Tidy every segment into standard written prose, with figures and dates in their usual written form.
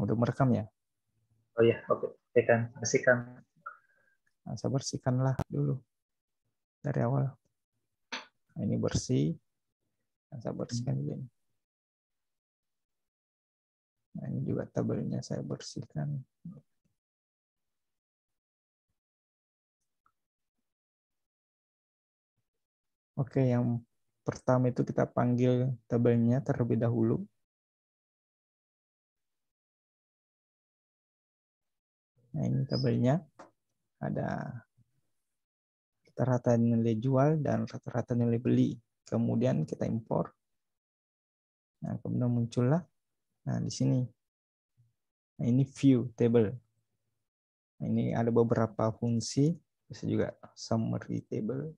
udah merekam ya? Oh ya, oke. Oke kan, bersihkan. Nah, saya bersihkanlah dulu dari awal. Nah, ini bersih. Nah, saya bersihkan juga ini. Nah, ini juga tabelnya saya bersihkan. Oke, yang pertama itu kita panggil tabelnya terlebih dahulu. Nah, ini tabelnya. Ada rata-rata nilai jual dan rata-rata nilai beli. Kemudian kita impor. Nah, kemudian muncullah. Nah, di sini. Nah, ini view table. Nah, ini ada beberapa fungsi. Bisa juga summary table.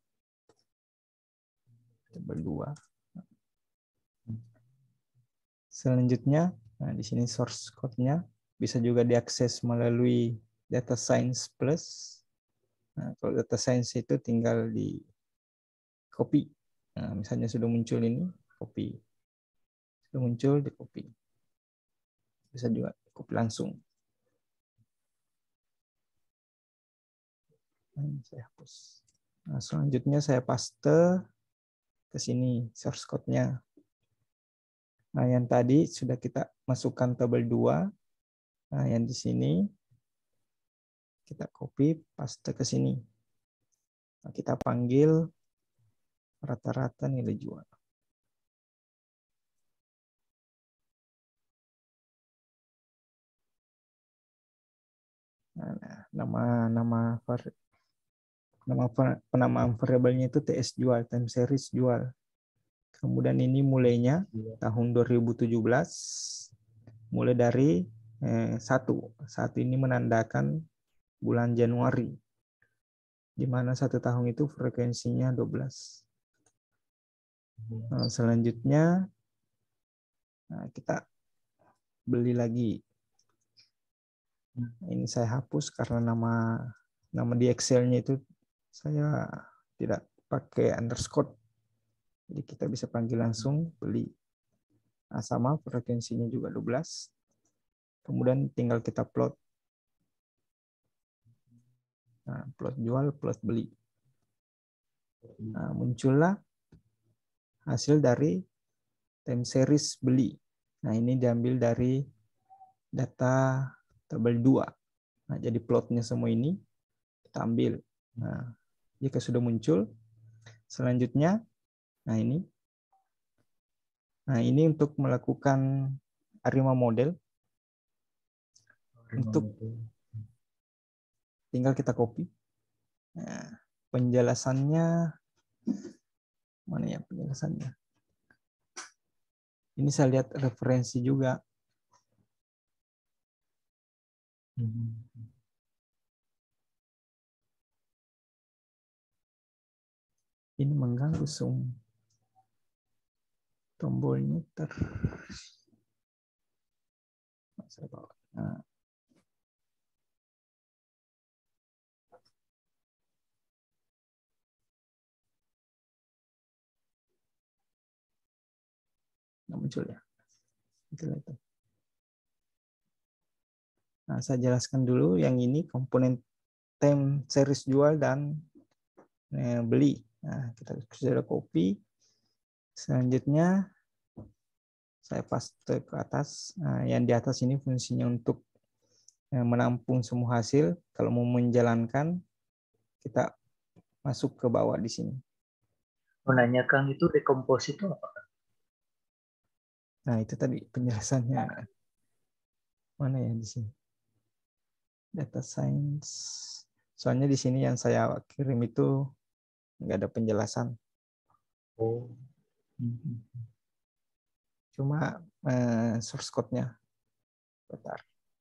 Table 2. Selanjutnya, nah di sini source code-nya bisa juga diakses melalui Data Science Plus. Nah, kalau Data Science itu tinggal di copy. Nah, misalnya sudah muncul ini, copy. Sudah muncul, di copy. Bisa juga copy langsung. Nah, saya hapus. Nah, selanjutnya saya paste ke sini source code-nya. Nah, yang tadi sudah kita masukkan tabel 2. Nah, yang di sini kita copy, paste ke sini. Nah, kita panggil rata-rata nilai jual. Nah, nama penamaan variabelnya itu TS jual, time series jual. Kemudian ini mulainya tahun 2017, mulai dari 1. Saat ini menandakan bulan Januari, di mana 1 tahun itu frekuensinya 12. Nah, selanjutnya kita beli lagi. Ini saya hapus karena nama di Excel-nya itu saya tidak pakai underscore. Jadi kita bisa panggil langsung beli. Nah, sama frekuensinya juga 12. Kemudian tinggal kita plot. Nah, plot jual, plot beli. Nah, muncullah hasil dari time series beli. Nah, ini diambil dari data tabel 2. Nah, jadi plotnya semua ini kita ambil. Nah, jika sudah muncul, selanjutnya, nah ini. Nah, ini untuk melakukan ARIMA model. Untuk tinggal kita copy. Nah, penjelasannya mana ya penjelasannya? Ini saya lihat referensi juga. Ini mengganggu Zoom. Tombolnya nah. Nggak muncul ya. Itu. Nah, saya jelaskan dulu yang ini komponen time series jual dan beli. Nah, kita sudah copy. Selanjutnya saya paste ke atas. Nah, yang di atas ini fungsinya untuk menampung semua hasil. Kalau mau menjalankan, kita masuk ke bawah di sini. Menanyakan Kang, itu dekompos itu apa? Nah, itu tadi penjelasannya. Mana ya di sini? Data science. Soalnya di sini yang saya kirim itu nggak ada penjelasan. Oh. Cuma source code-nya. Bentar.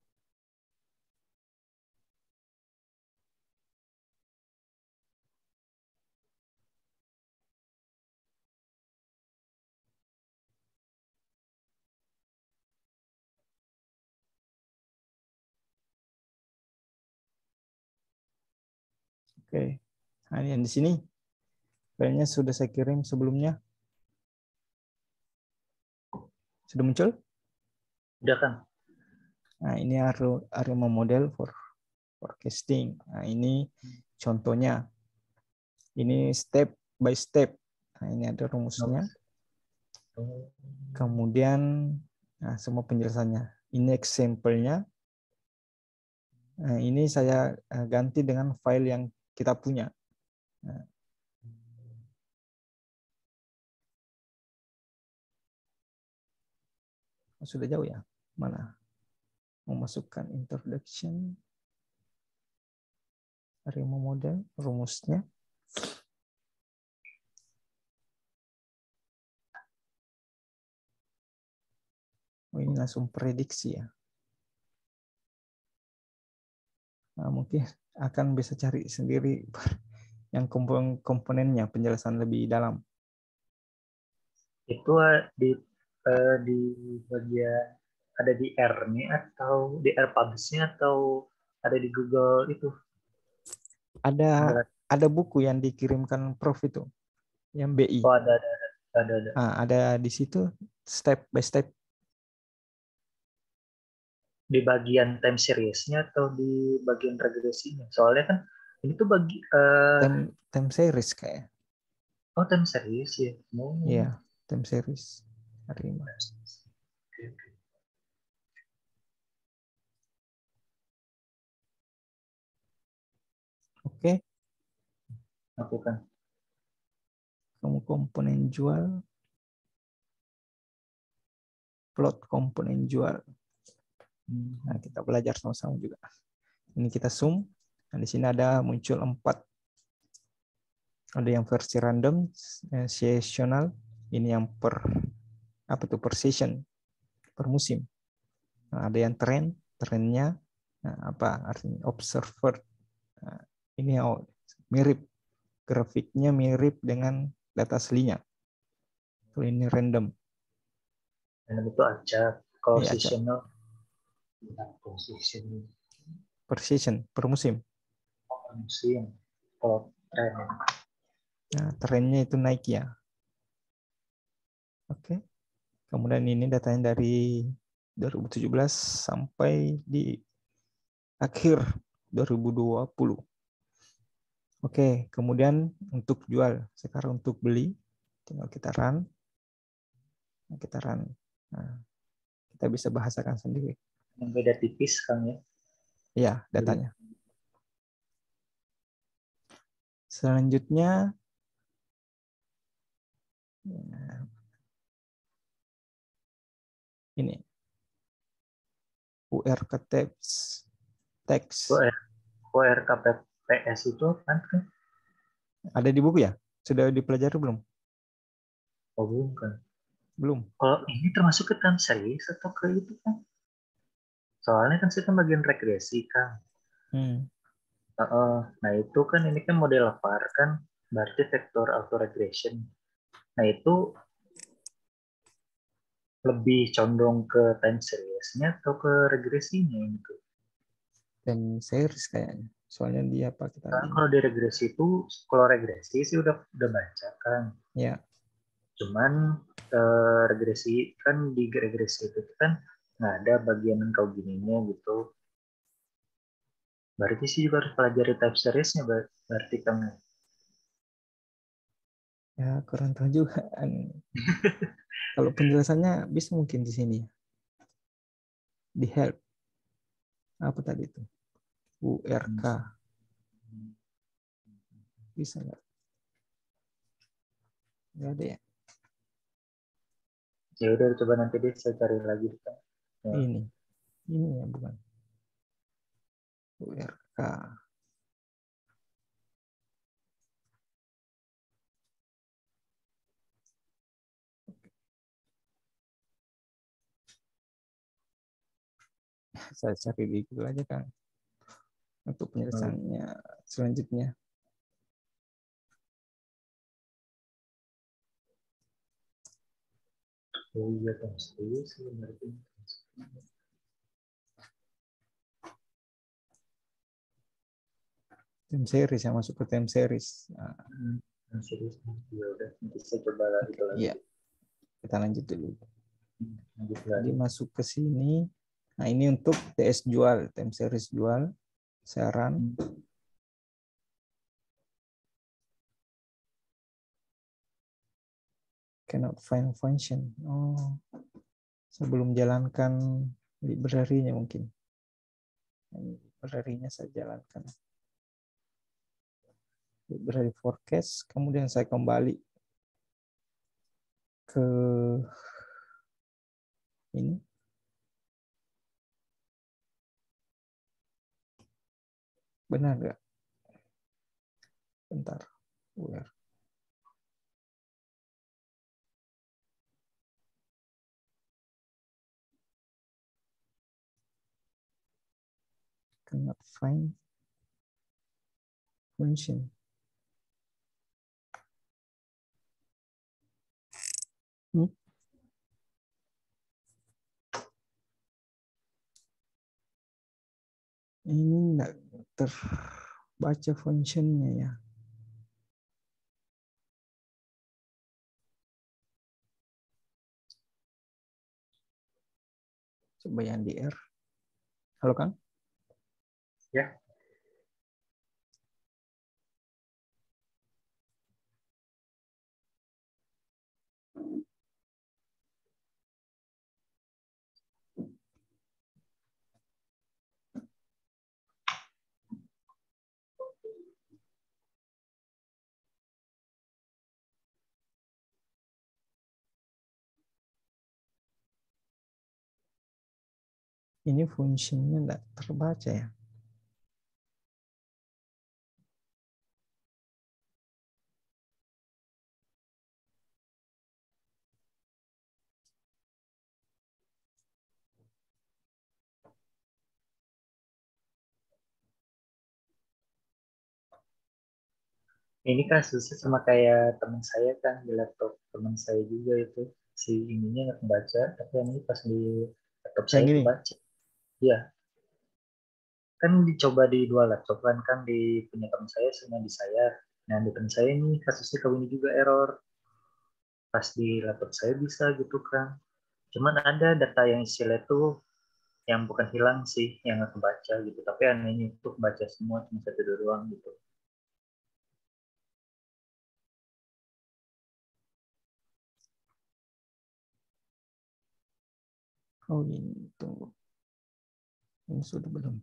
Oke. Nah, yang di sini filenya sudah saya kirim sebelumnya. Sudah muncul? Udah kan? Nah, ini ARIMA model for forecasting. Nah, ini contohnya. Ini step by step. Nah, ini ada rumusnya. Kemudian nah, semua penjelasannya. Ini example-nya. Nah, ini saya ganti dengan file yang kita punya. Nah, sudah jauh ya? Mana? Memasukkan introduction. ARIMA model, rumusnya. Oh, ini langsung prediksi ya. Nah, mungkin akan bisa cari sendiri yang komponennya, penjelasan lebih dalam. Itu di bagian ada di R-nya atau di R Publish-nya atau ada di Google itu? Ada buku yang dikirimkan Prof itu, yang BI. Oh, ada. Nah, ada di situ step by step. Di bagian time series-nya atau di bagian regresinya? Soalnya kan ini tuh Time series kayak. oh, time series ya. Iya, time series. ARIMA. Oke. Lakukan. Kamu komponen jual. Plot komponen jual. Nah, kita belajar sama-sama juga. Ini kita zoom. Nah, di sini ada muncul 4. Ada yang versi random, seasonal. Ini yang per season, per musim. Nah, ada yang trennya. Nah, apa artinya? Observer. Nah, ini mirip. Grafiknya mirip dengan data aslinya. Kalau ini random. Dan itu acak. Kalau Ini acak. seasonal, Per season, per musim. musim. Kalau tren. Nah, trennya itu naik ya. Oke. Kemudian ini datanya dari 2017 sampai di akhir 2020. Oke, kemudian untuk jual. Sekarang untuk beli, tinggal kita run. Nah, kita bisa bahasakan sendiri. Yang beda tipis kan ya. Ya, datanya. Selanjutnya, ini URK text. URKPPS itu kan? Ada di buku ya? Sudah dipelajari belum? Oh, bukan. Belum. Kalau ini termasuk ke time series atau ke itu kan? Soalnya kan saya kan bagian regresi kan. Nah itu kan ini kan model VAR kan, berarti vector autoregression. Nah itu lebih condong ke time series-nya atau ke regresinya itu? Time series kayaknya. Soalnya dia apa kita Kan kalau di regresi itu, kalau regresi sih udah baca kan. Ya. Cuman regresi kan di regresi itu kan nggak ada bagian engkau gininya gitu. Berarti sih juga harus pelajari type series-nya berarti kan. Ya, kurang tahu juga. Kalau penjelasannya bisa mungkin di sini. Di help. Apa tadi itu? URK. Bisa nggak? Nggak ada ya? Ya udah coba nanti deh saya cari lagi. Ya. Ini ya bukan. URK. Saya cari di Google aja kan. Untuk penjelasannya selanjutnya. Oh iya, serius berarti. Time series yang masuk ke time series. Nah, Serius. Ya udah, nanti saya coba lagi iya. Kita lanjut dulu. Jadi masuk ke sini. Nah, ini untuk TS jual, time series jual. Saya run. Cannot find function. Oh, sebelum jalankan library-nya mungkin. Library-nya saya jalankan. Library forecast, kemudian saya kembali ke ini. Benar nggak? Bentar. Where? Cannot find function. Ini enggak terbaca functionnya ya. Coba yang di R. Halo Kang? Ya. Ini fungsinya enggak terbaca ya. Ini kasusnya sama kayak teman saya kan di laptop teman saya juga itu si ininya nggak kebaca tapi yang ini pas di laptop Yang saya ini. kebaca. Iya, kan dicoba di dua laptop kan di punya teman saya sama di saya. Nah di teman saya ini kasusnya kali ini juga error. Pas di laptop saya bisa gitu kan. Cuman ada data yang isinya tuh yang bukan hilang sih, yang nggak kebaca gitu. Tapi anehnya itu kebaca semua cuma satu doang gitu. Oh ini tunggu. Ini sudah belum.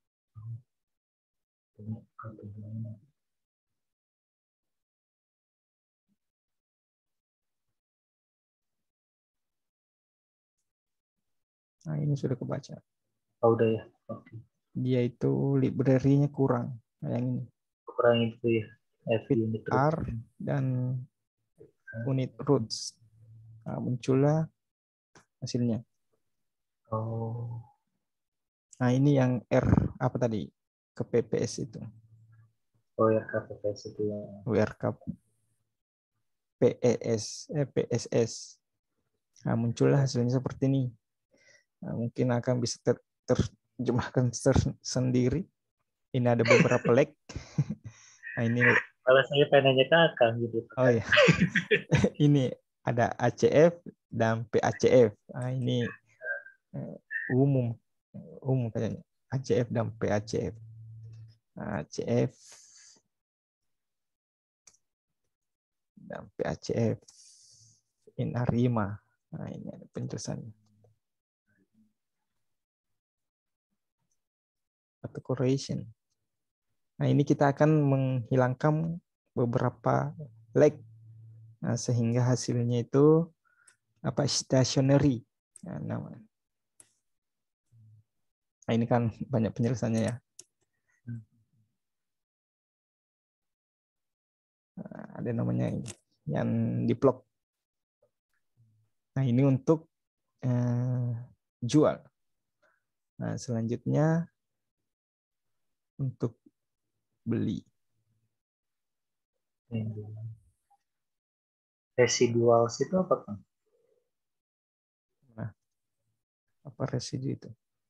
Nah ini sudah kebaca. Oh udah ya. Oke. Dia itu library-nya kurang. Nah, yang ini. Kurang itu ya. FD Fit unit root. R dan unit roots. Nah, muncullah hasilnya. Oh. Nah ini yang R apa tadi? Ke PPS itu. Oh ya KPPS itu ya. WRK PSS. Nah, muncullah hasilnya seperti ini. Nah, mungkin akan bisa terjemahkan sendiri. Ini ada beberapa lag. Nah ini. Kalau saya pengen nanya ke Akang gitu. Oh ya. Ini ada ACF dan PACF. Nah ini umum kayaknya. ACF dan PACF. Nah, ACF dan PACF in Arima. Nah ini ada penjelasannya. Atau correlation. Nah ini kita akan menghilangkan beberapa lag. Nah, sehingga hasilnya itu apa stationary. Nah, ini kan banyak penjelasannya ya. Nah, ada namanya ini, yang diplok. Nah ini untuk jual. Nah selanjutnya untuk beli. Residuals itu apa kan? Nah, apa residu itu?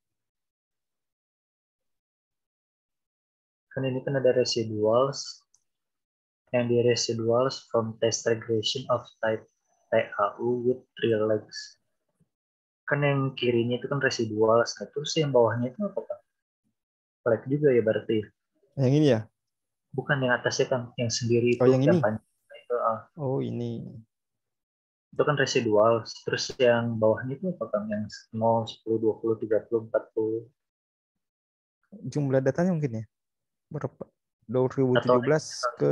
Kan ini kan ada residuals. Yang di residuals from test regression of type TAU with real legs. Kan yang kirinya itu kan residual, nah, terus yang bawahnya itu apa Kang? Flat juga ya berarti. Yang ini ya? Bukan yang atasnya kan, yang sendiri Oh, itu, yang yang ini. panjang itu, Oh, ini. itu kan residual. Terus yang bawahnya itu apa Kang? Yang 0, 10, 20, 30, 40. Jumlah datanya mungkin ya. Berapa? Atau 2017 ke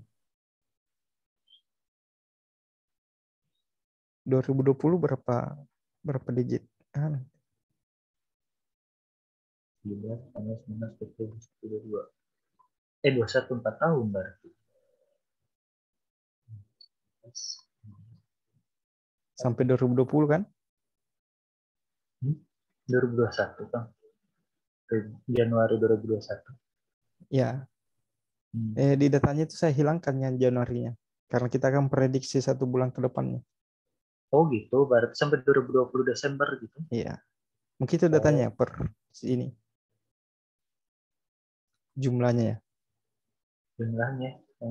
2020 berapa digit? Ah, 17, 19, 19, 20, 22. 21, 4 tahun berarti. sampai 2020 kan? 2021 Kang. Januari 2021. Ya. Di datanya itu saya hilangkan yang Januarinya. Karena kita akan prediksi 1 bulan ke depannya. Oh gitu, berarti sampai 2020 Desember gitu. Iya. Mungkin itu datanya Oh, per ini. Jumlahnya ya. jumlahnya.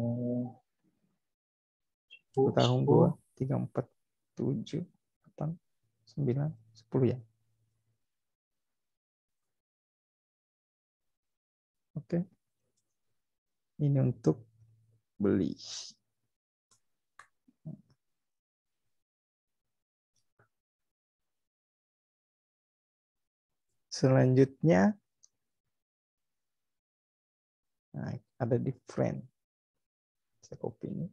1 tahun 2, 10. 3, 4, 7, 8, 9, 10 ya. Oke. Ini untuk beli. Selanjutnya ada di friend. Saya copy ini.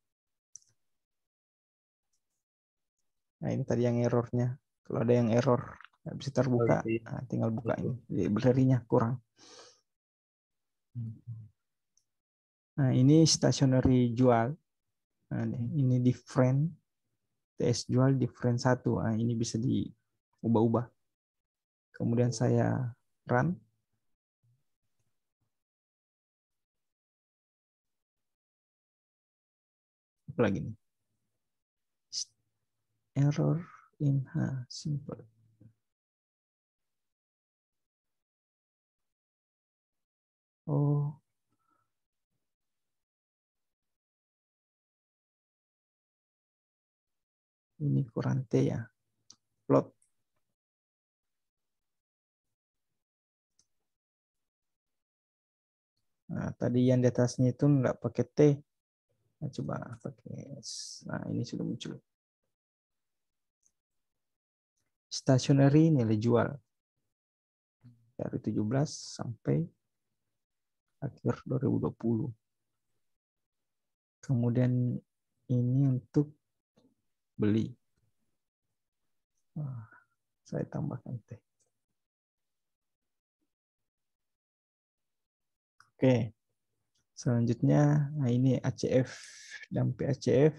Nah, ini tadi yang errornya. Kalau ada yang error nggak bisa Oh, terbuka, gitu ya. tinggal buka Gitu. ini. Library-nya kurang. Nah, ini stationery jual. Nah, ini di friend. TS jual di friend 1. Nah, ini bisa diubah-ubah. Kemudian saya run. Apa lagi nih? Error in simple. Oh, ini kurante ya. Plot. Nah, tadi yang di atasnya itu nggak pakai T. Nah, coba pakai S. Nah, ini sudah muncul. Stationery nilai jual. Dari 17 sampai akhir 2020. Kemudian ini untuk beli. Nah, saya tambahkan T. Oke. Selanjutnya, nah ini ACF dan PACF.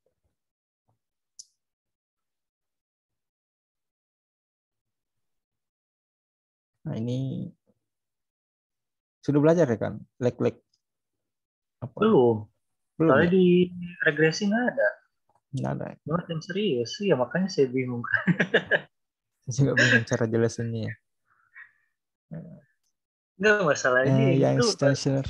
Nah ini sudah belajar ya kan? Leg apa? Belum. Belum Soalnya ya? di regresi nggak ada. Nggak ada. Banget yang serius. Iya, makanya saya bingung. Saya juga bingung cara jelasinnya ya. Nggak, masalahnya yang Yang itu. stationer.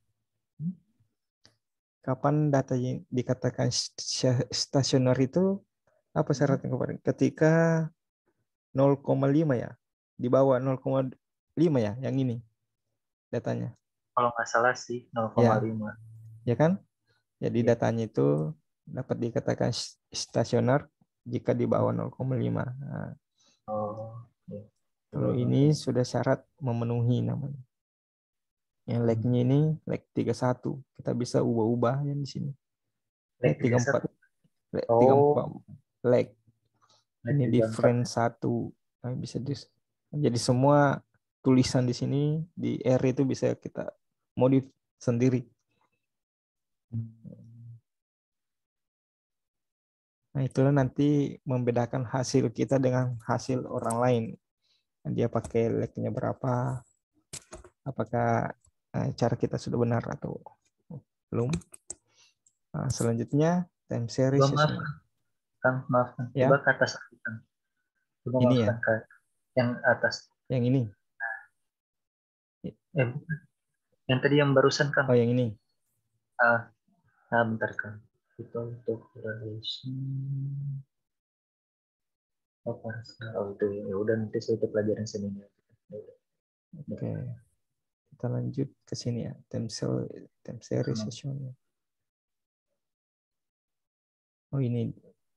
Kapan data yang dikatakan stasioner itu apa syaratnya kemarin? Ketika 0,5 ya, di bawah 0,5 ya, yang ini datanya. Kalau nggak salah sih Ya, 0,5. ya kan? Jadi Iya. datanya itu dapat dikatakan stasioner jika di bawah 0,5. Nah, Oh, iya. kalau ini sudah syarat memenuhi namanya. Yang leg-nya ini leg 31. Kita bisa ubah-ubah yang di sini. Leg 34. 31. Leg 34 Oh, leg. leg Ini di 34. frame 1. Nah, bisa jadi semua tulisan di sini di R itu bisa kita modif sendiri. Nah, itulah nanti membedakan hasil kita dengan hasil orang lain. Dia pakai leg-nya berapa, apakah cara kita sudah benar atau belum. Nah, selanjutnya time series Maaf, sesuai. Kang, maaf, Kang. Coba Ya, ke atas lagi, Kang. Coba ini maafkan ya, Kang. Yang atas. yang ini. Bukan. Yang tadi yang barusan, Kang. Oh, yang ini. Ah, bentar, Kang. Itu untuk relation. Oh, Parcel. Oh, itu ya udah nanti saya itu pelajaran seninya. Oke, kita lanjut ke sini ya, time series session. Oh ini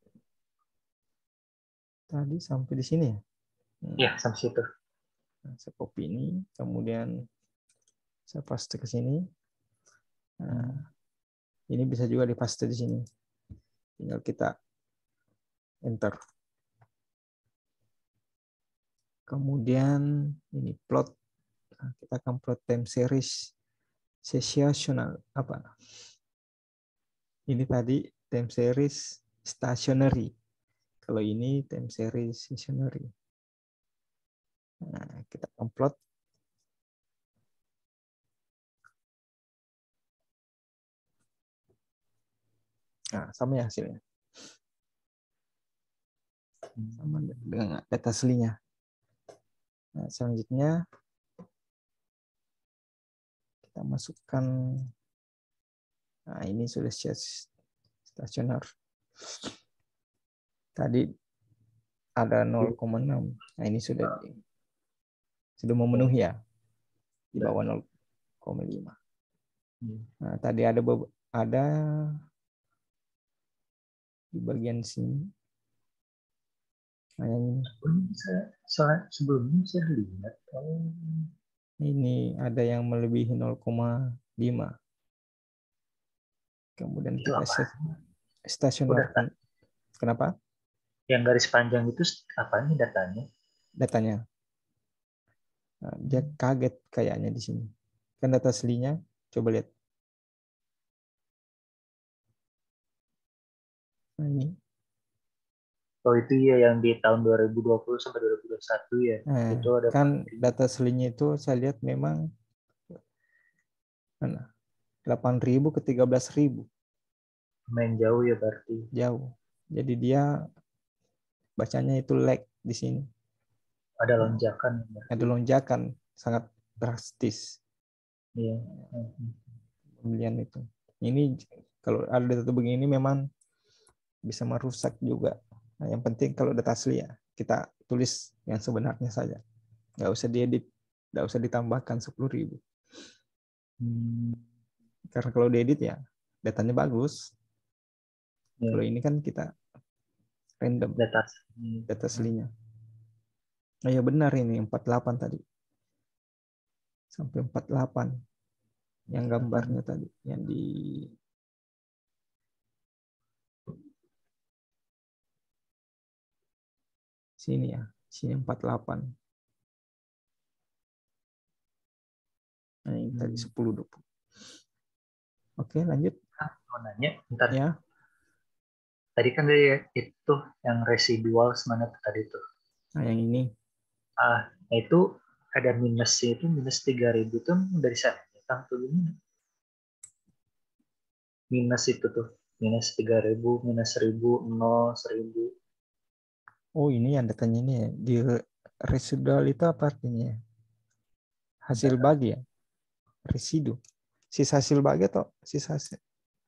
tadi sampai di sini ya? Ya, sampai situ. Nah, saya copy ini, kemudian saya paste ke sini. Nah, ini bisa juga dipaste di sini. Tinggal kita enter. Kemudian ini plot. Nah, kita akan plot time series sessional apa? Ini tadi time series stationary. Kalau ini time series stationary. Nah, kita akan plot. Nah, sama ya hasilnya. Sama dengan data aslinya. Nah, selanjutnya kita masukkan. Nah, ini sudah stasioner. Tadi ada 0,6. Nah, ini sudah memenuhi ya. Di bawah 0,5. Nah, tadi ada di bagian sini. Nah, yang sebelumnya saya lihat ini ada yang melebihi 0,5. Kemudian kita stasionerkan. Kenapa? Yang garis panjang itu apa nih datanya? Datanya. Nah, dia kaget kayaknya di sini. Kan data aslinya, coba lihat. Nah, ini. Oh itu ya yang di tahun 2020 sampai 2021 ya. Nah, Itu ada kan data aslinya itu saya lihat memang 8.000 ke 13.000. main jauh ya berarti. Jauh. Jadi dia bacanya itu lag di sini. Ada lonjakan. Ada lonjakan sangat drastis. Iya. Pembelian itu. Ini kalau ada data begini memang bisa merusak juga. Nah, yang penting kalau data asli ya kita tulis yang sebenarnya saja. Nggak usah diedit, nggak usah ditambahkan 10.000. Karena kalau diedit ya datanya bagus. Ya. Kalau ini kan kita random data aslinya. Nah, ya benar ini 48 tadi. Sampai 48 yang gambarnya tadi yang di sini ya, sini 48. Nah, ini tadi 10-20. Oke, lanjut. Mau nanya, bentar. Ya. Tadi kan dari itu yang residual mana tadi tuh? Nah, yang ini. Itu ada minusnya itu minus 3.000 tuh dari sana. Minus itu tuh minus 3.000, minus 1.000, 0, 1.000. Oh, ini yang datanya ini ya. Di residual itu apa artinya? Hasil bagi ya? Residu. Sisa hasil bagi atau sisa hasil?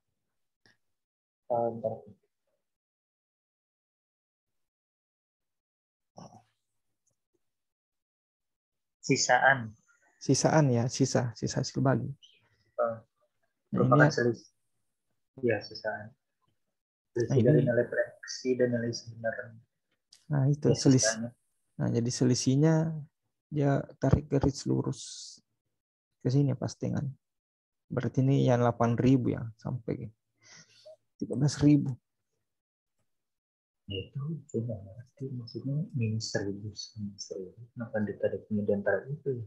Sisaan. Sisaan ya, sisa hasil bagi. Merupakan selisih. Ya, sisaan. Selisih dari nilai prediksi dan nilai sebenarnya. Nah, itu ya, selisih. Nah, jadi selisihnya dia tarik garis lurus ke sini pasti kan. Berarti ini yang 8.000 ya sampai 13.000. Itu berarti maksudnya minus 1.000. Kenapa ditarik kemudian tarik itu?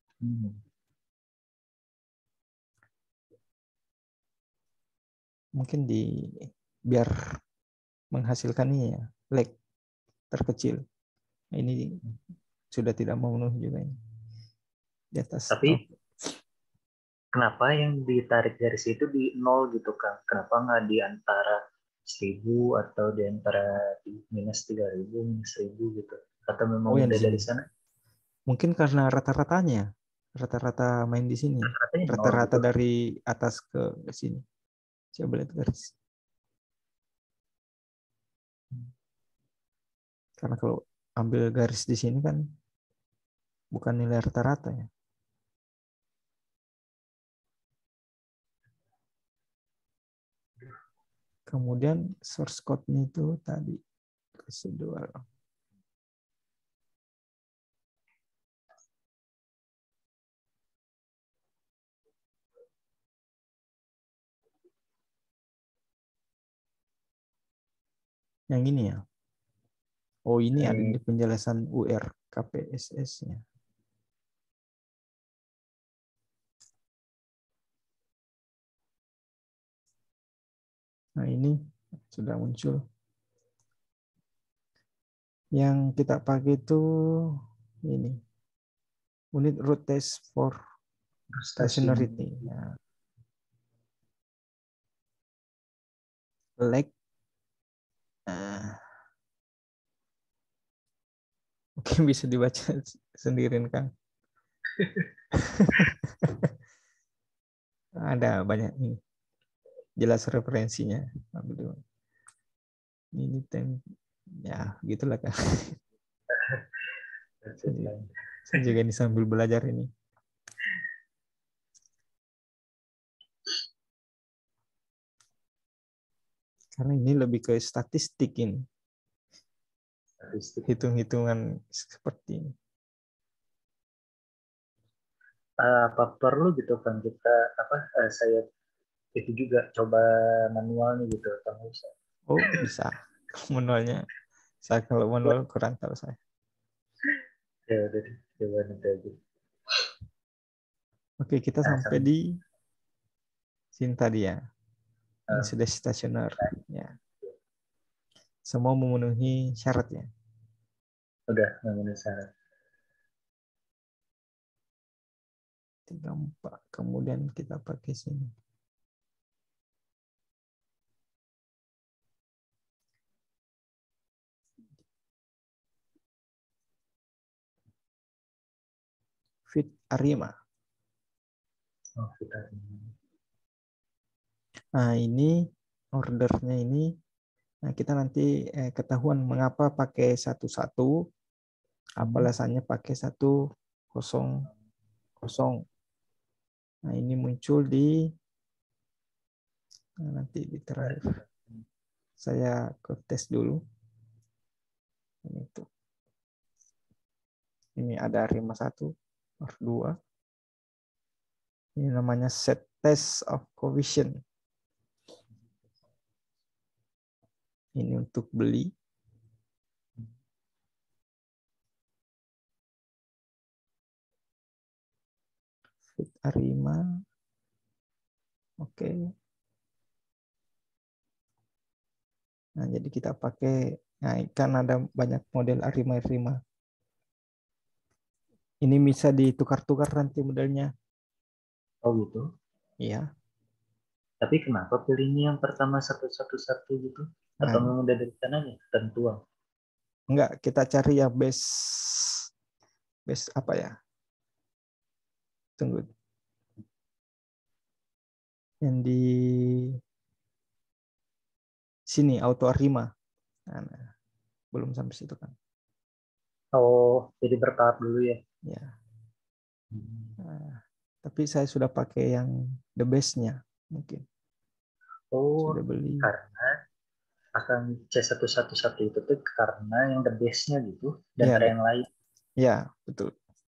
Mungkin biar menghasilkan ini ya, leg terkecil. Ini sudah tidak memenuhi juga ini. Di atas. Tapi kenapa yang ditarik dari situ di 0 gitu kan? Kenapa nggak di antara 1.000 atau di antara minus 3.000, minus 1.000 gitu? Atau memang udah dari sana? Mungkin karena rata-ratanya. Rata-rata main di sini. Rata-rata gitu. Dari atas ke sini. Coba lihat garis. Karena kalau ambil garis di sini kan bukan nilai rata-rata ya. Kemudian source code-nya itu tadi residual. Yang ini ya. Oh, ini ada di penjelasan UR KPSS-nya. Nah, ini sudah muncul. Yang kita pakai itu ini. Unit root test for stationarity. Nah, leg. Mungkin bisa dibaca sendirian, Kang. Ada banyak ini. Jelas referensinya. Ini ya gitulah, Kang. Saya juga ini sambil belajar ini. Karena ini lebih ke statistik ini. Hitung-hitungan seperti ini. Apa perlu gitu kan kita saya itu juga coba manual nih gitu atau bisa? Oh, bisa. Manualnya. Saya kalau manual kurang tahu saya. Ya udah coba nanti aja. Oke, kita sampai di sini tadi ya. Ini sudah stasioner ya. Semua memenuhi syarat ya. Udah memenuhi syarat. 34. Kemudian kita pakai sini. Fit Arima. Oh, Fit Arima. Nah, ini ordernya ini. Nah, kita nanti ketahuan mengapa pakai 11, apa alasannya pakai 100. Nah, ini muncul di nanti di terakhir. Saya ke tes dulu. Ini ada Arima 1, R2. Ini namanya set test of coefficient. Ini untuk beli. Fit Arima. Oke. Nah, jadi kita pakai, nah kan ada banyak model Arima. Ini bisa ditukar-tukar nanti modelnya. Oh gitu. Iya. Tapi kenapa pilihnya yang pertama 111 gitu? Atau memang dari sananya ketentuan? Enggak, kita cari ya base apa ya? Tunggu. Yang di sini auto Arima. Nah, belum sampai situ kan. Oh, jadi bertahap dulu ya? Ya. Nah, tapi saya sudah pakai yang the best-nya mungkin. Oh, Sudah beli. karena akan C111 itu tuh karena yang the base-nya gitu, dan Ya, ada yang lain. ya betul.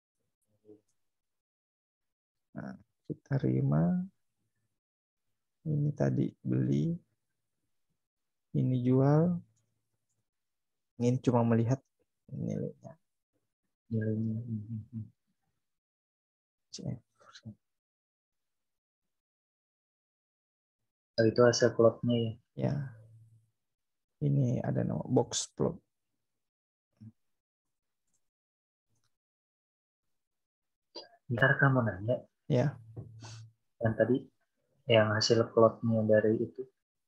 Nah, kita terima. Ini tadi beli. Ini jual. Ini cuma melihat nilainya. Oh, itu hasil plotnya ya? Ya. Ini ada nama box plot. Ntar kamu nanya. Ya. Yang tadi, yang hasil plotnya dari itu.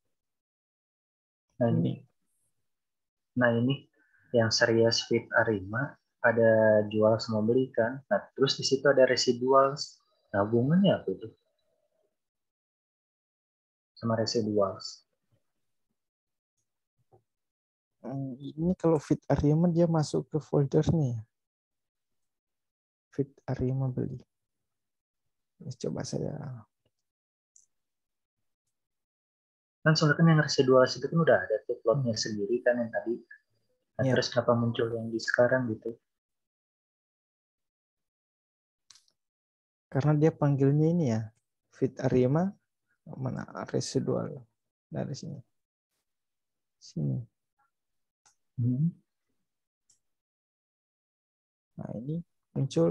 Nah ini. Nah ini, yang series Fit Arima, ada jual sama beli kan. Nah terus di situ ada residual. Nah hubungannya apa itu? Sama residual. Ini kalau fit Arima dia masuk ke foldernya ya. Fit Arima beli. Coba saya. Kan soalnya kan yang residual itu kan udah ada tuh plotnya sendiri kan yang tadi. Nah, Ya. terus kenapa muncul yang di sekarang gitu? Karena dia panggilnya ini ya. Fit Arima mana residual dari sini. Sini. Nah, ini muncul.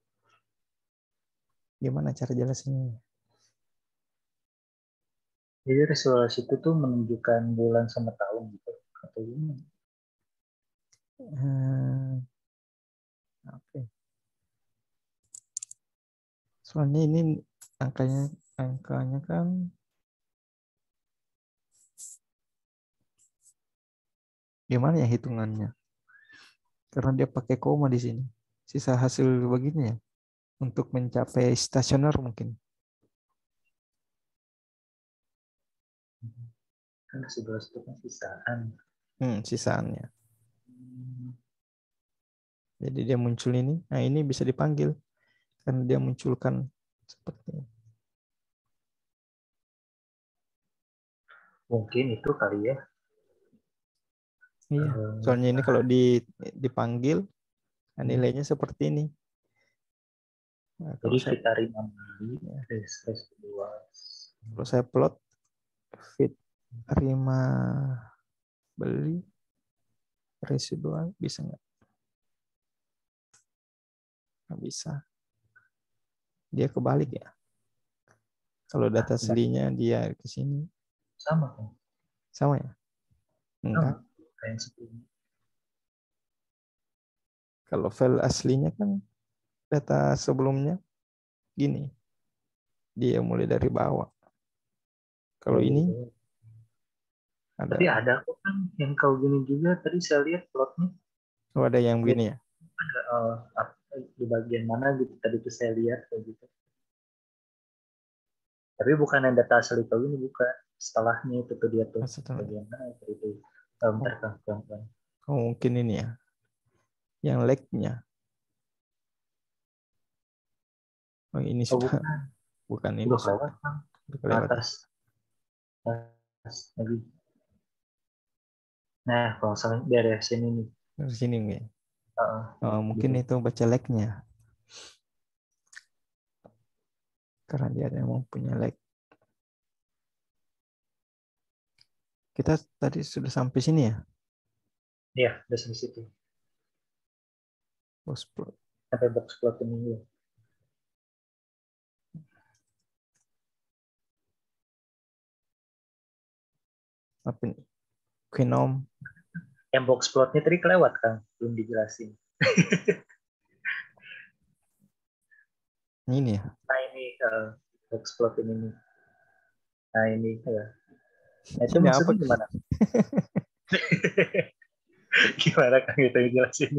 Gimana cara jelasinnya? Jadi resolusi itu tuh menunjukkan bulan sama tahun gitu atau gimana? Oke. Soalnya ini angkanya kan gimana ya hitungannya? Karena dia pakai koma di sini. Sisa hasil begini ya untuk mencapai stasioner mungkin. Kan residual itu kan sisaan. Sisaannya. Jadi dia muncul ini. Nah, ini bisa dipanggil karena dia munculkan seperti ini. Mungkin itu kali ya. Iya. Soalnya ini kalau dipanggil nilainya seperti ini. Nah, Jadi fit Arima beli residual. Kalau saya plot fit Arima beli residual bisa nggak? Nggak bisa. Dia kebalik ya. Kalau data aslinya dia ke sini. Sama kan? Sama ya? Enggak. Sama kayak sebelumnya. Kalau file aslinya kan data sebelumnya gini. Dia mulai dari bawah. Kalau ini Tapi ada. ada kok kan yang kau gini juga tadi saya lihat plotnya. Oh, ada yang begini ya? Di bagian mana gitu tadi tuh saya lihat kayak gitu. Tapi bukan yang data asli kau ini bukan. Setelahnya itu tuh dia tuh bagian mana itu. Bentar kan. Oh, mungkin ini ya. Yang lag-nya. Oh, ini Oh sudah. bukan. Bukan ini Udah sudah. kelewat kan. Udah kelewat ya? Atas lagi. Nah, kalau salah beresin ini. Dari sini nih. Mungkin Gitu. itu baca lag-nya. Karena dia ada yang mempunyai lag. Kita tadi sudah sampai sini ya? Iya, udah sampai situ. Box plot. Sampai box plot ini ya. Apa nih? Quinom. Yang box plotnya tadi kelewat kan, belum dijelasin. Ini ya? Nah ini box plot ini nih. Nah ini ya. Nah, itu Ini apa? maksudnya gimana? Gimana kan kita jelasin?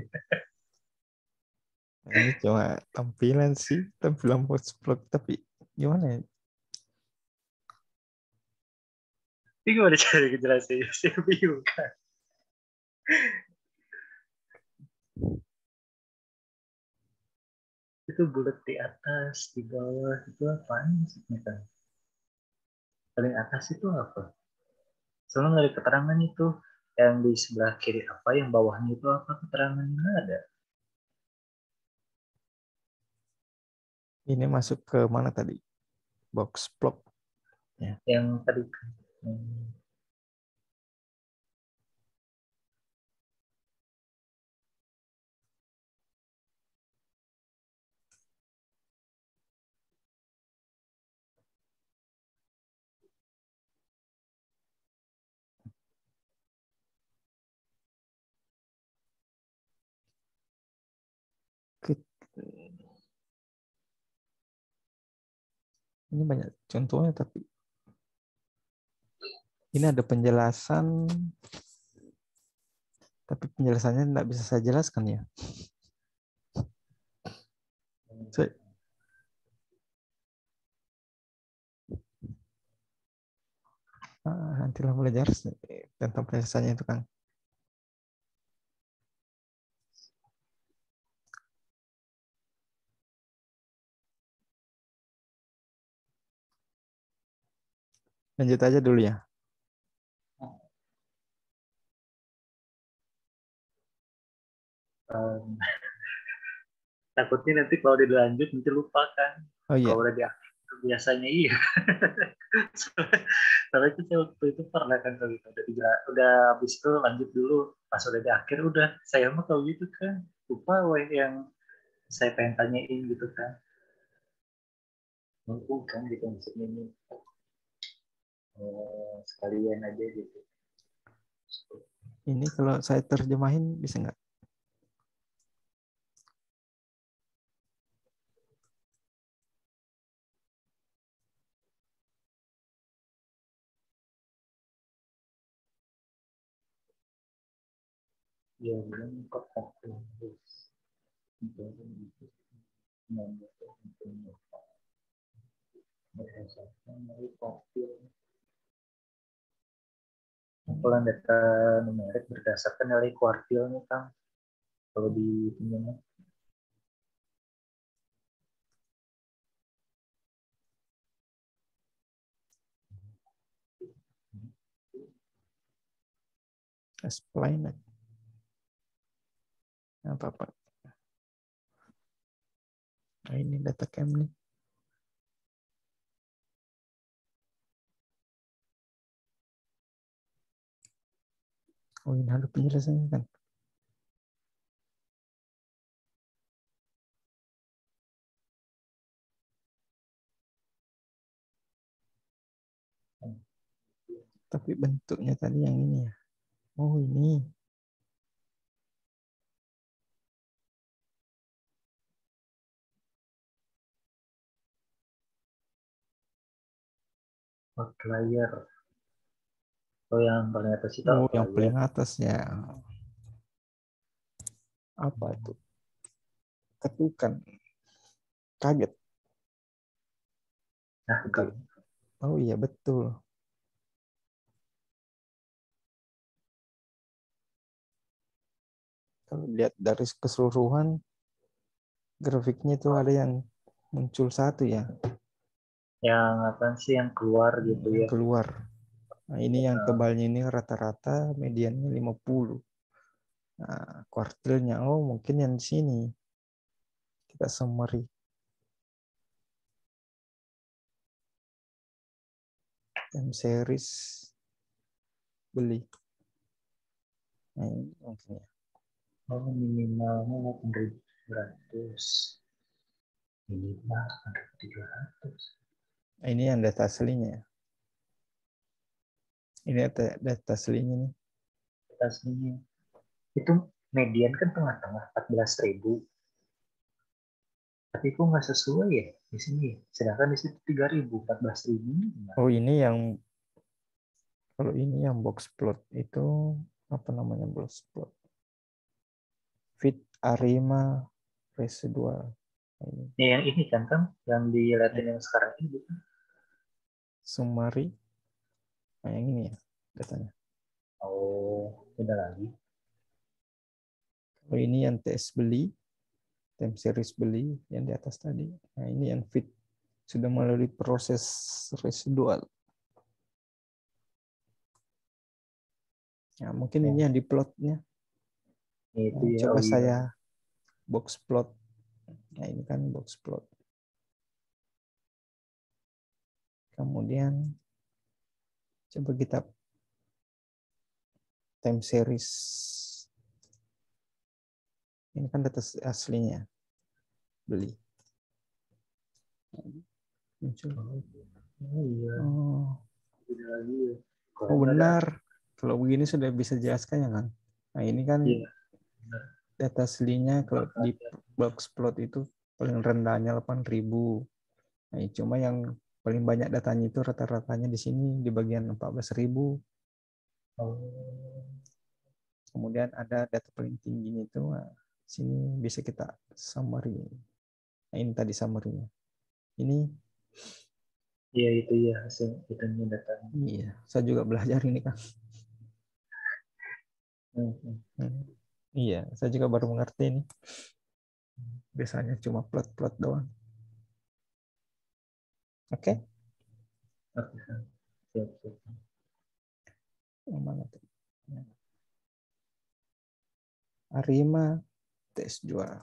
Ini cuma tampilan sih, tampilan box plot. Tapi gimana ya? Ini gimana cara jelasin? Saya bingung kan. Itu bulat di atas, di bawah, itu apaan maksudnya kan? Paling atas itu apa? Soalnya nggak ada keterangan itu. Yang di sebelah kiri apa, yang bawahnya itu apa, keterangannya nggak ada. Ini masuk ke mana tadi? Box plot. Ya. Yang tadi Ini banyak contohnya, tapi ini ada penjelasan, tapi penjelasannya tidak bisa saya jelaskan ya. Nantilah belajar tentang penjelasannya itu kan. Lanjut aja dulu ya. Um, takutnya nanti kalau dilanjut nanti lupa kan. Oh iya, Kalau udah di akhir biasanya iya. Soalnya itu saya waktu itu pernah kan kalau gitu. Udah habis itu lanjut dulu. Pas udah di akhir udah saya mah kalau gitu kan. Lupa weh yang saya pengen tanyain gitu kan. Mampu kan gitu maksudnya ini. Sekalian aja gitu. ini kalau saya terjemahin bisa nggak? Ya belum kok terus. Berdasarkan dari profil. Pengumpulan data numerik berdasarkan nilai kuartilnya kan. Kalau di pinjaman. Explain it. Apa-apa. Nah, ini data cam nih. Oh, ini ada penjelasannya kan. Tapi bentuknya tadi yang ini ya. Oh, ini. Outlier. Oh yang paling atas itu Oh, yang outlier. paling atas ya. Apa itu? Ketukan. Kaget. Nah, Betul. kalau Oh iya, betul. Kalau lihat dari keseluruhan, grafiknya itu ada yang muncul satu ya. yang apa sih yang keluar gitu Yang ya. keluar. Nah, ini yang Nah, tebalnya ini rata-rata mediannya 50. Nah, kuartilnya, oh mungkin yang di sini. Kita summary. Time series beli. Nah, ini mungkin ya. oh, minimalnya 8.100. Minimal 300. Nah, ini yang data aslinya ya. Ini data aslinya nih. Aslinya. Itu median kan tengah-tengah 14.000. Tapi kok nggak sesuai ya di sini. Sedangkan di situ 3.000, 14.000. Oh, ini yang kalau ini yang box plot itu apa namanya box plot? Fit Arima residual. Nah, ini. Ya, yang ini kan yang dilihatin yang sekarang ini bukan. Summary. Nah, yang ini ya datanya. Oh, beda lagi. Kalau ini yang TS beli, time series beli yang di atas tadi. Nah, ini yang fit sudah melalui proses residual. Nah, mungkin Ya, ini yang di plotnya. itu Nah, ya. coba Oh iya. saya box plot. Nah, ini kan box plot. Kemudian coba kita time series. Ini kan data aslinya beli. Muncul. Oh iya. Oh, Beda lagi ya. Kalau oh nggak ada. benar. Kalau begini sudah bisa jelaskan ya kan. Nah, ini kan Iya. Benar. data aslinya kalau di box plot itu paling rendahnya 8.000. Nah, cuma yang paling banyak datanya itu rata-ratanya di sini di bagian 14.000. Oh, Kemudian ada data paling tingginya itu, nah, sini bisa kita summary. Nah, ini tadi summary-nya. Ini, iya itu ya hasil hitungnya datanya. iya, saya juga belajar ini kan. Hmm. Iya, saya juga baru mengerti ini. Biasanya cuma plot-plot doang. Oke, Oke. Siap, siap. Yang mana tuh? Arima tes jual.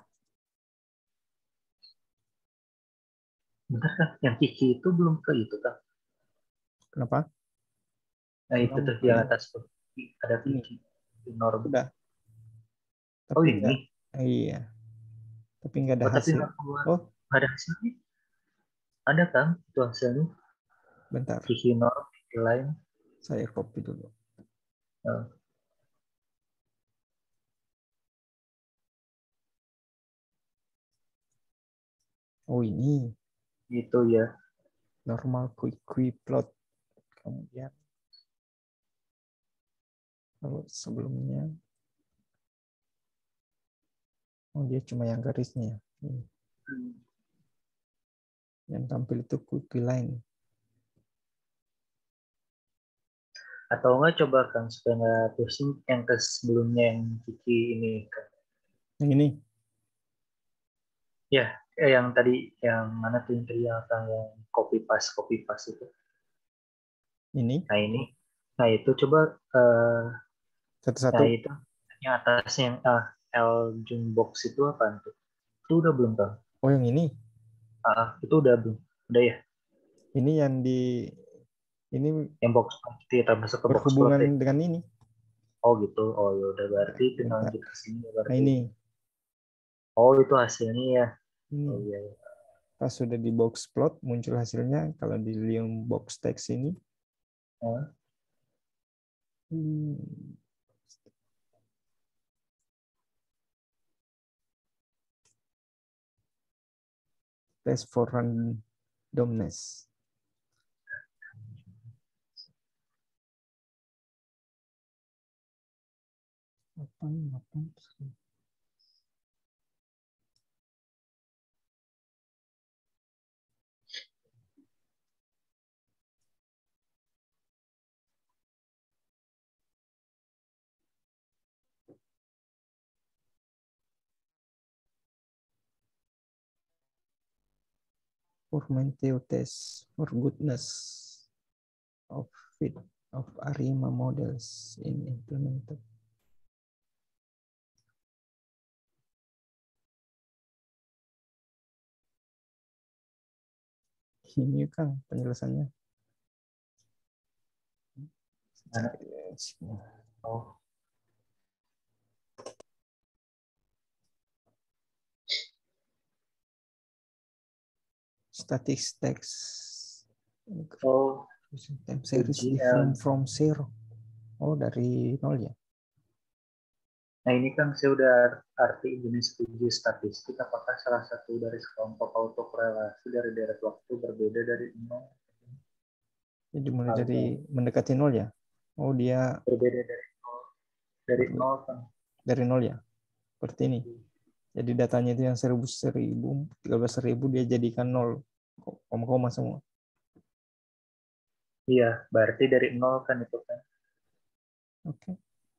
Bentar kan, yang Kiki itu belum ke itu kan? Kenapa? Nah itu Belum tuh yang kali. atas tuh. Ada Ini Kiki. Norm. udah, Oh tapi enggak. ini. Iya, tapi enggak ada Oh tapi hasil. nggak keluar. Oh, Nggak ada hasilnya. Ada kan itu hasilnya. bentar. Kiki Norm, Kiki lain. Saya copy dulu. Nah, Oh, ini itu ya. normal quick plot. Kemudian kalau sebelumnya, oh dia cuma yang garisnya. Ini. Yang tampil itu quick line. Atau enggak coba kan supaya nggak pusing yang ke sebelumnya yang Kiki ini kan. Yang ini, Ya, yang tadi yang mana tuh yang tadi yang copy paste itu. ini Nah ini, nah itu coba, nah satu-satu. itu yang atasnya yang L June box itu apa tuh? Itu udah belum tahu. Oh, yang ini. Itu udah belum, udah ya. Ini yang di ini Yang box kita masuk ke box plot berhubungan ya. dengan ini. Oh gitu, oh ya udah berarti tinggal Bentar. lanjut ke sini ya Nah, berarti. ini. Oh itu hasilnya ya. Oh Ini. iya, iya. Pas sudah di box plot, muncul hasilnya. Kalau di link box text ini, Nah, hmm, test for randomness. Apa? For Menteo test for goodness of fit of ARIMA models in implemented. Ini kan penjelasannya. mana? Oh, Static text oh time series UGL. different from zero. Oh, dari nol ya. Nah ini kan saya udah arti jenis uji statistik. Apakah salah satu dari sekelompok autokorelasi dari deret waktu berbeda dari nol? Jadi mulai dari Atau mendekati nol ya. Oh, dia berbeda dari nol kan? dari nol ya. Seperti ini. Jadi datanya itu yang 1000, 13.000 dia jadikan nol, koma-koma semua. Iya, berarti dari nol kan itu kan. Oke.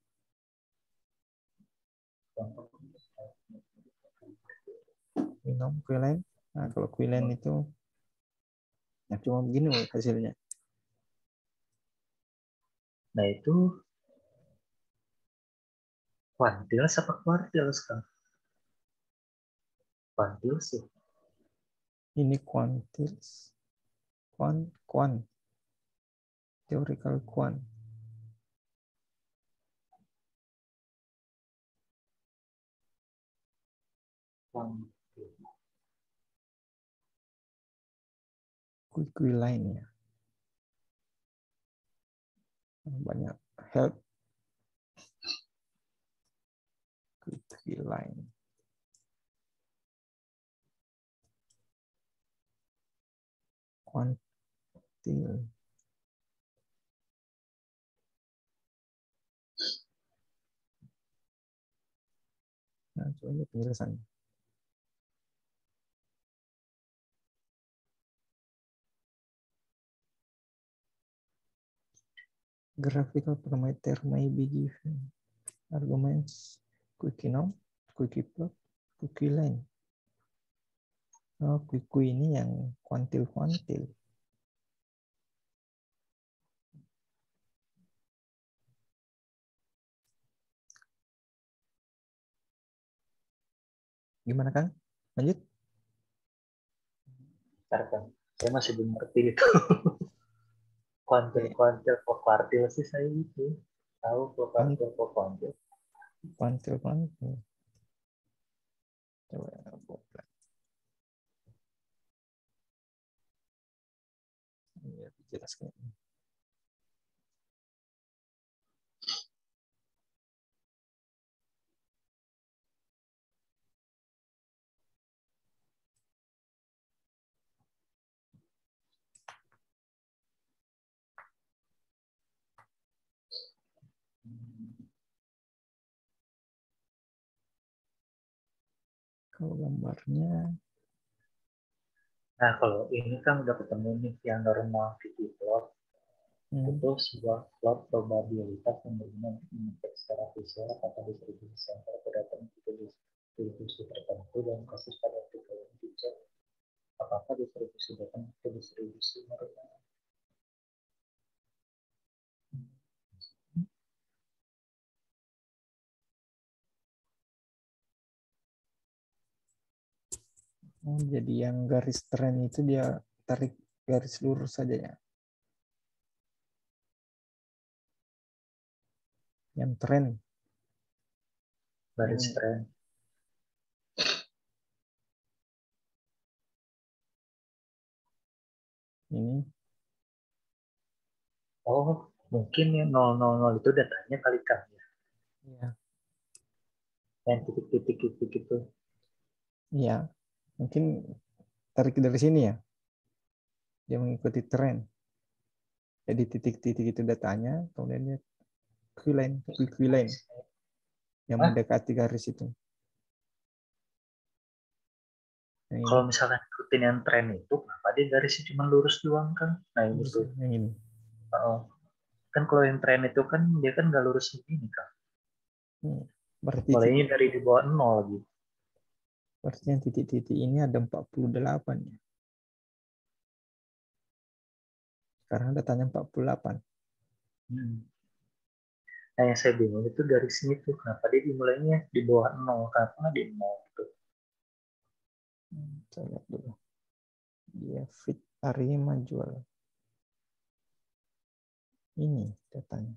Binom Quillen. Nah, kalau Quillen itu ya cuma begini hasilnya. Nah itu kuantiles apa kuartiles kan? Kuantiles sih. Ini quantiles, quant, theoretical quant. Quillen ya. Banyak help. Quillen. Quantil. Nah, ini penjelasannya. Graphical parameter may be given. Arguments Quick-Nom, Quick-Plot, Quick-Line. Oh, Quick ini yang kuantil-kuantil. Gimana Kang? Lanjut. Bentar, Kang. Saya masih belum ngerti itu. Kuantil kuartil sih saya itu. Tahu kuartil kuantil. Kuantil. Coba buka. Ya, dijelaskan. Kalau gambarnya, Nah, kalau ini kan udah ketemu nih yang normal Vicky plot. Itu sebuah plot probabilitas yang berguna untuk mengecek secara visual apakah distribusi sampel terdapat di distribusi tertentu dalam kasus pada artikel yang dicek apakah distribusi datang ke distribusi normal. jadi yang garis tren itu dia tarik garis lurus saja ya. Yang tren. Garis Yang tren. ini. Oh, mungkin yang 000 itu datanya kali kan ya. Iya. Yang titik-titik itu. Iya. Mungkin tarik dari sini ya. Dia mengikuti tren. Jadi titik-titik itu datanya, kemudian dia quick yang mendekati garis itu. Yang Kalau ini. misalkan ikutin yang tren itu, kenapa dia garisnya cuma lurus doang kan? Nah ini tuh. Yang ini. Kan kalau yang tren itu kan dia kan nggak lurus begini kan. Berarti Mulainya dari di bawah 0 lagi. berarti yang titik-titik ini ada 48 ya. Sekarang datanya 48. Nah yang saya bingung itu dari sini tuh kenapa dia dimulainya di bawah 0, kenapa nggak di 0 gitu. Saya lihat dulu. Dia fit Arima jual. Ini datanya.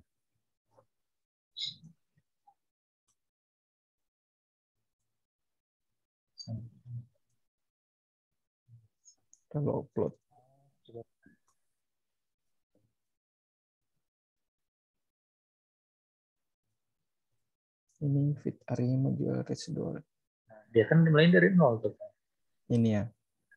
Kalau upload. Ini fit Arima jual residual. Nah, dia kan dimulai dari 0 tuh kan. Ini ya.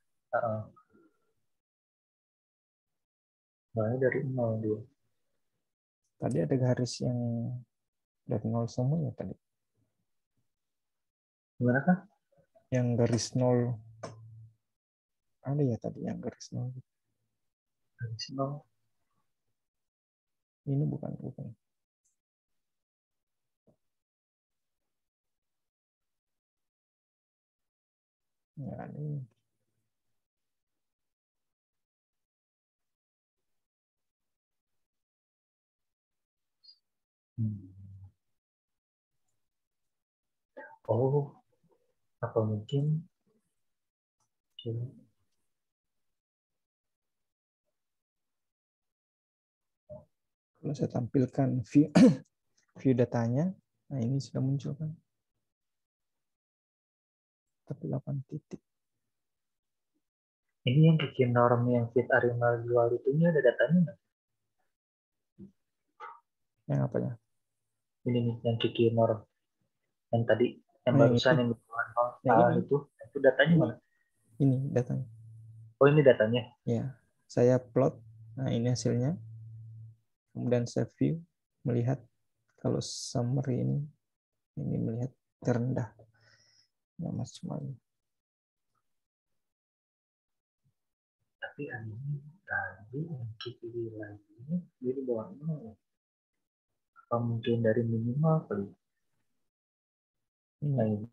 Mulai dari 0 dia. Tadi ada garis yang dari 0 semua ya tadi. Gimana kan? Yang garis 0 ada ya tadi yang garis 0. Garis 0. Ini bukan. Ya, ini. Oh, apa mungkin Kalau saya tampilkan view view datanya, nah ini sudah muncul kan. Tapi 8 titik. ini yang bikin norm yang fit Arima jual itu ada datanya nggak? Yang apa ya? Ini nih yang bikin norm yang tadi yang Oh, yang barusan ini. yang Yang ini. itu datanya Ini. mana? Ini datanya. Oh ini datanya. Ya, saya plot. Nah, ini hasilnya. Kemudian saya view, melihat kalau summary ini melihat terendah. Ya, Mas cuma ini. Tapi ini tadi yang kita lagi dia di bawah 0. Apa mungkin dari minimal kali? Ini. Nah, ini.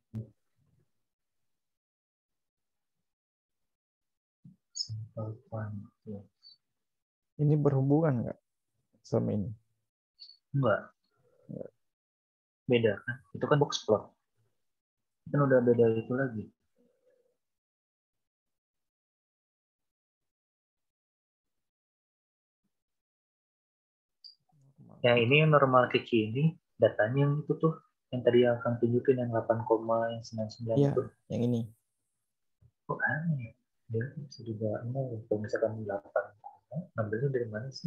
Simple quantity. Ini berhubungan nggak sama ini? Enggak. Beda kan? Itu kan box plot. Kan udah beda itu lagi. Yang ini yang normal kecil ini datanya yang itu tuh yang tadi akan tunjukin yang 8, yang 99 Iya, itu. yang ini. Kok aneh? Dia bisa juga nol. Kalau misalkan 8, ngambilnya dari mana sih?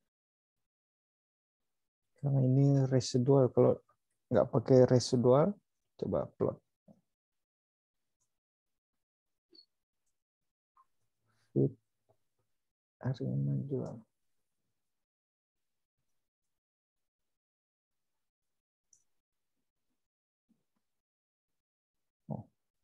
Karena ini residual. Kalau nggak pakai residual, coba plot. Fit Arima jual. Oh.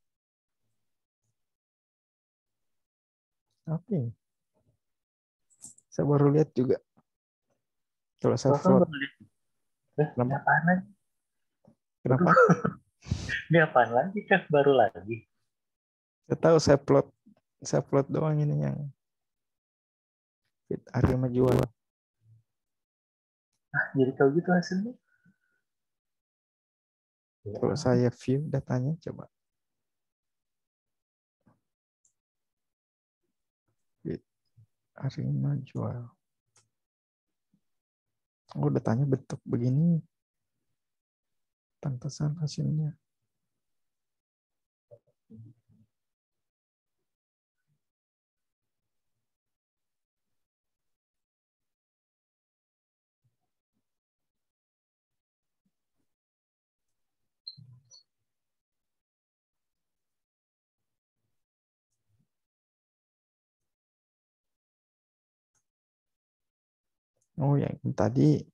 Apa ini? Saya baru lihat juga. Kalau saya Kok kan plot, baru lihat? Ini kenapa? apaan lagi? Kenapa? Ini apaan lagi kah? Baru lagi. Saya tahu saya plot doang ini yang Fit Arima jual. Jadi tahu gitu hasilnya. Kalau saya view datanya, coba. Fit Arima jual. Oh, datanya bentuk begini. Pantesan hasilnya. Oh, yang tadi,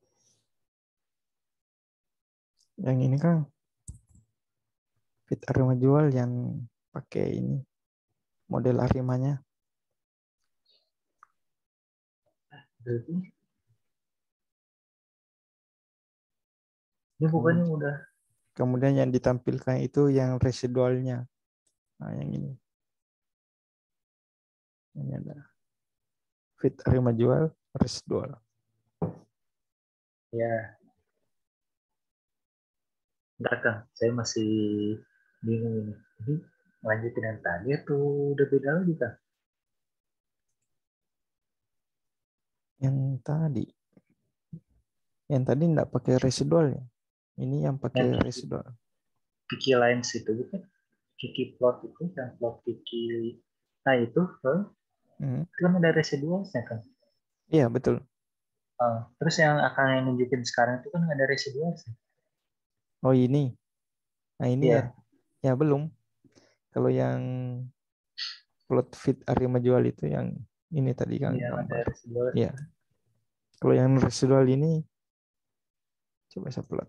yang ini kan Fit Arima jual yang pakai ini model Arimanya. Jadi, ini bukannya udah. Kemudian yang ditampilkan itu yang residualnya. Nah, yang ini. Ini ada Fit Arima jual residual. Ya, enggak Kang. Saya masih bingung ini. Jadi, lanjutin yang tadi tuh udah beda lagi Kang. Yang tadi enggak pakai residual ya. Ini yang pakai Yang residual. Kiki Lines itu bukan? Kiki Plot itu, yang plot Kiki. Nah itu, Hmm. itu kan ada residualnya kan. Iya, betul. Terus yang akan yang nunjukin sekarang itu kan ada residualnya. Oh, ini. Nah, ini ya. Iya, Ya, belum. Kalau yang plot Fit Arima jual itu yang ini tadi kan iya ada gambar. residualnya. Ya. Kalau yang residual ini coba saya plot.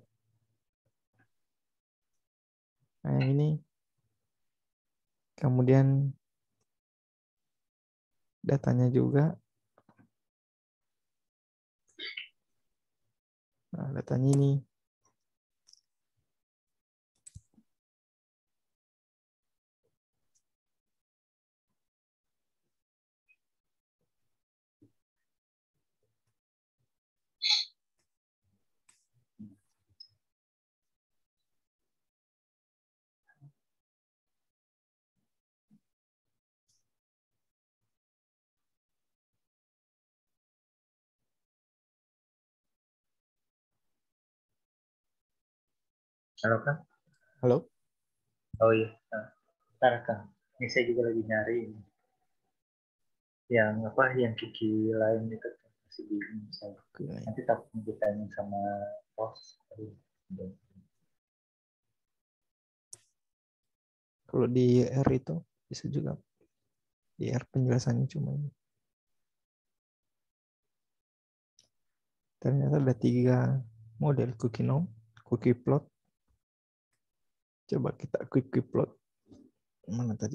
Nah, yang ini kemudian datanya juga. Nah, datanya ini. Halo Kang? Halo? Oh iya, ntar Kang. Ini saya juga lagi nyari ini. Yang apa, yang Kiki lain itu masih bingung saya. Oke. Nanti takut ditanya sama bos. Aduh, Kalau di R itu bisa juga. Di R penjelasannya cuma ini. Ternyata ada 3 model cookie nom, cookie plot. Coba kita cookie plot. Mana tadi?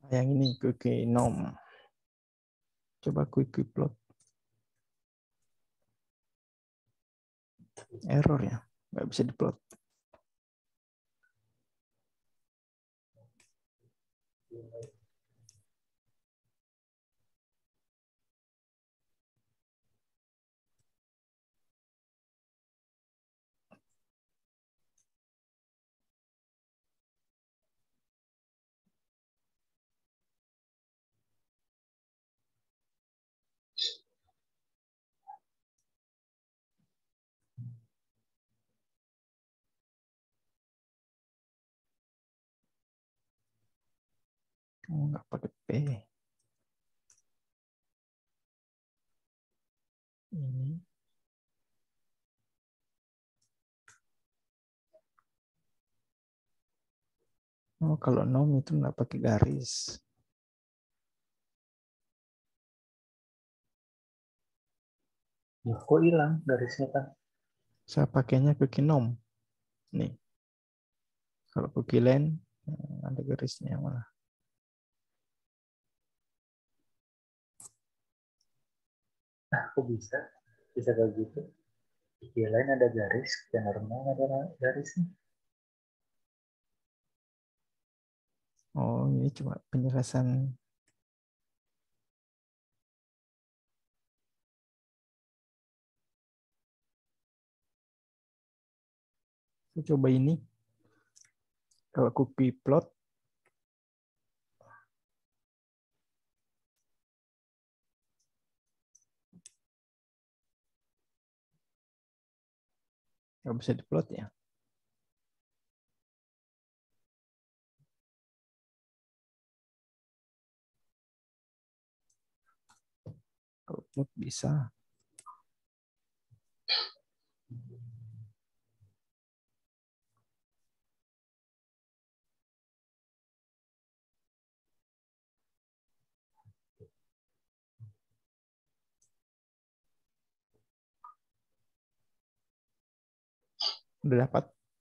Yang ini quick nom. Coba quick plot. Error ya, nggak bisa diplot. Nggak pakai P. Ini. Oh, kalau nom itu nggak pakai garis. Ya, kok hilang garisnya kan? Saya pakainya quick nom. Nih. Kalau quick len ada garisnya malah. Nah, kok bisa? Bisa kayak gitu. Di lain ada garis, dan normal ada garisnya. Oh, ini cuma penjelasan. Saya coba ini. Kalau cookie plot, nggak bisa diplot ya. Kalau plot bisa. Udah dapat.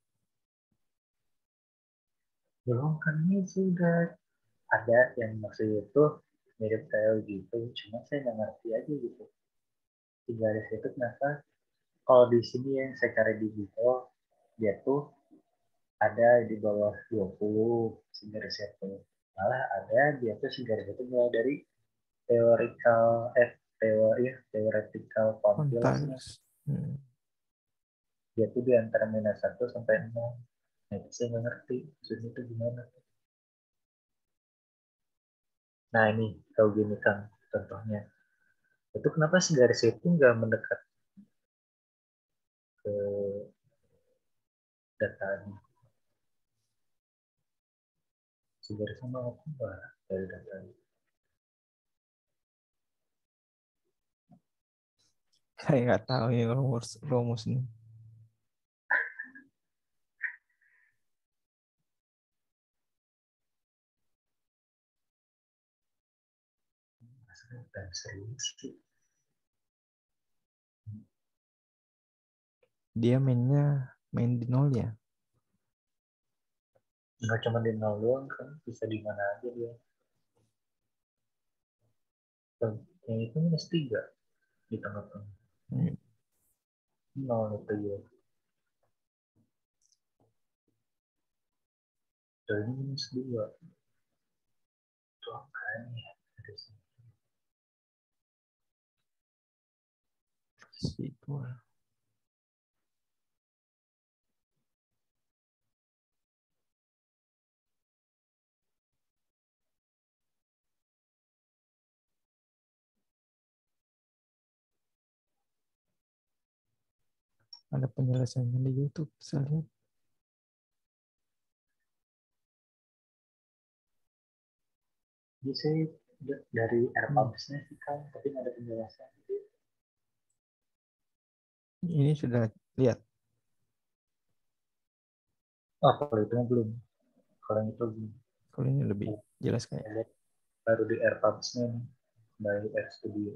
Belum kan ini sudah ada yang maksudnya itu mirip kayak gitu, cuma saya nggak ngerti aja gitu. Di garis itu kenapa? Kalau di sini yang saya cari di Google, dia tuh ada di bawah 20 si garis itu. Malah ada dia tuh si garis itu mulai dari theoretical theoretical quantile maksudnya. Kontaks. Hmm. Dia tuh di antara -1 sampai 0. Nah, itu saya nggak ngerti maksudnya itu gimana. Nah ini tahu gini kan contohnya. Itu kenapa si garis itu nggak mendekat ke datanya? Si garis sama apa dari datanya? Saya nggak tahu ya rumus ini. Dan serius sih. Dia main di nol ya. Nggak cuma di 0 doang kan, bisa di mana aja dia. Dan yang itu -3 di tengah-tengah. Hmm. 0 itu ya. Dan ini -2. Itu apa ya? Equal. Ada penjelasannya di YouTube, saya lihat. Bisa dari AirPods-nya sih kan, tapi nggak ada penjelasan. Ini sudah lihat. Oh, kalau itu belum. Kalau yang itu belum. Kalau ini lebih jelas kayak. Baru di AirPods-nya nih, dari RStudio.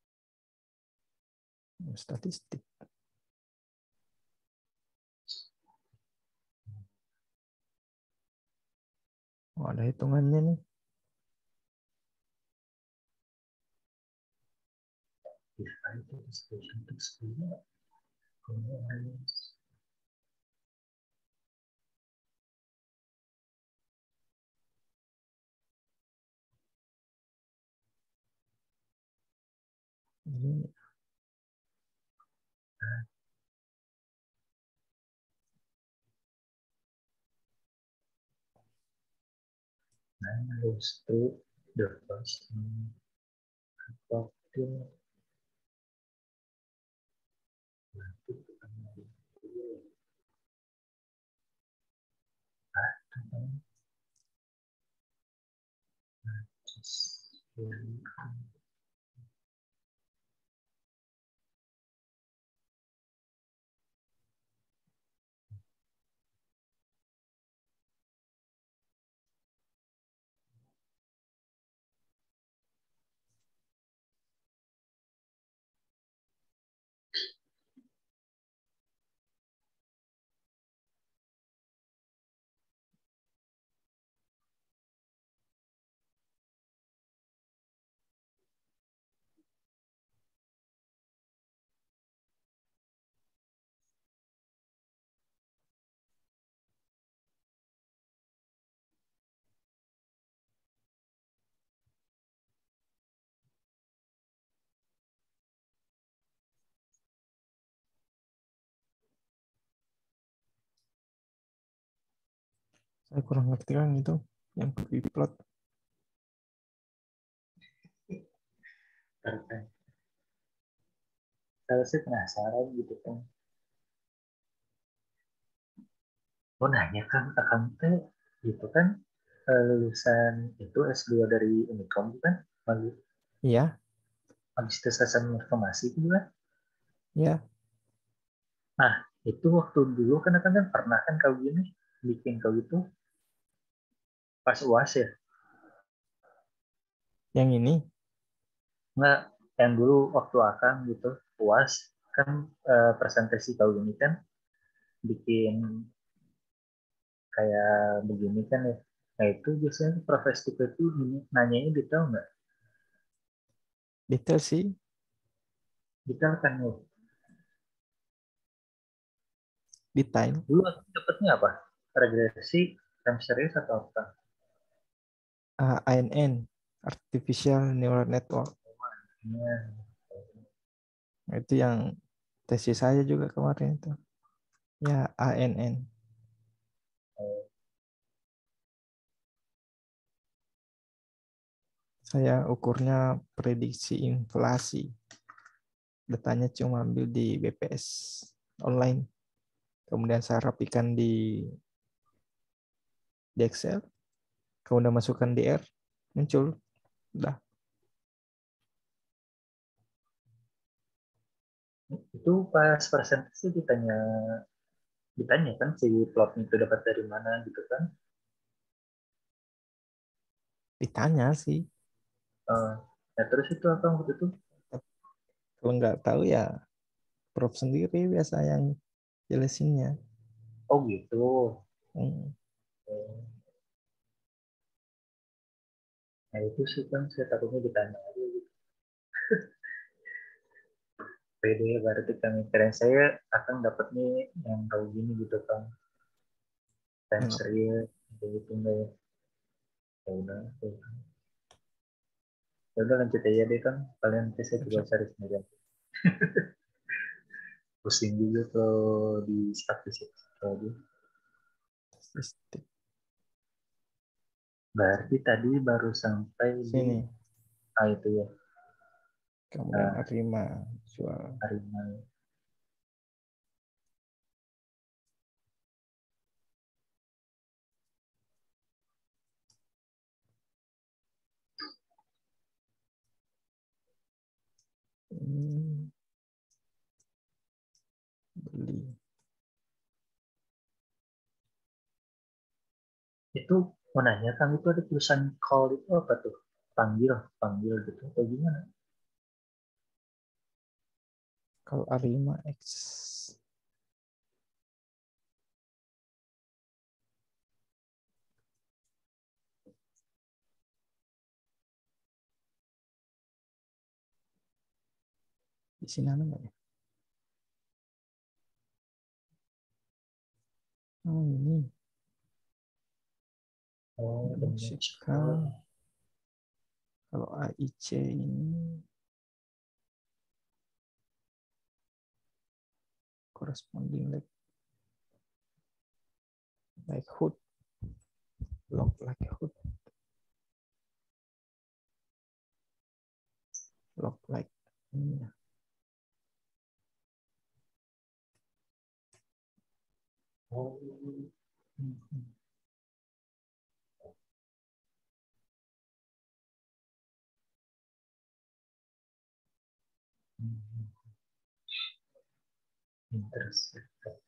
Statistik. Oh, ada hitungannya nih. If I do the station to school, Ini goes to the first fourteen. saya kurang ngerti kan itu yang plot. Saya sih penasaran gitu kan. Mau nanya kan, akang teh gitu kan lulusan itu S2 dari Unicom kan, Iya, magister sasaran informasi itu kan. iya. Nah, itu waktu dulu kan kan pernah kan kau gini bikin kau itu pas UAS ya. Yang ini, Nggak, yang dulu waktu akang gitu UAS kan presentasi kau gini kan bikin kayak begini kan ya. Nah itu biasanya profesor itu nanyanya detail nggak? detail sih, Detail kan ya. detail. Dulu aku dapetnya apa? Regresi, time series atau apa? ANN, Artificial Neural Network. Ya, Nah, itu yang tesis saya juga kemarin itu. Ya, ANN. Saya ukurnya prediksi inflasi. Datanya cuma ambil di BPS online. Kemudian saya rapikan di Excel. Kemudian masukkan di R. Muncul. Udah. itu pas presentasi ditanya kan si plot itu dapat dari mana gitu kan. Ditanya sih. Eh, ya terus itu apa waktu itu? Kalau nggak tahu ya Prof sendiri biasa yang jelasinnya. Oh gitu. Hmm. Nah itu sih kan saya takutnya ditanya aja gitu. Pede berarti kami keren saya akan dapat nih yang tahu gini gitu kan. Time Nah, series gitu enggak ya? Ya udah. Ya udah lanjut aja deh kan. Kalian nanti saya juga siap-siap. cari sendiri. Pusing juga kalau di statistik tadi. Statistik. Berarti tadi baru sampai di Sini. itu ya. Kemudian Nah, Arima jual. harimau. Beli. Itu mau nanya Kang itu ada tulisan call itu apa tuh? Panggil, panggil gitu. Atau gimana? Kalau Arima X. Di sini ada nggak ya? Oh ini Oh, musical. Kalau AIC ini corresponding like hood, look like hood, look like ini. Oh. Interesting.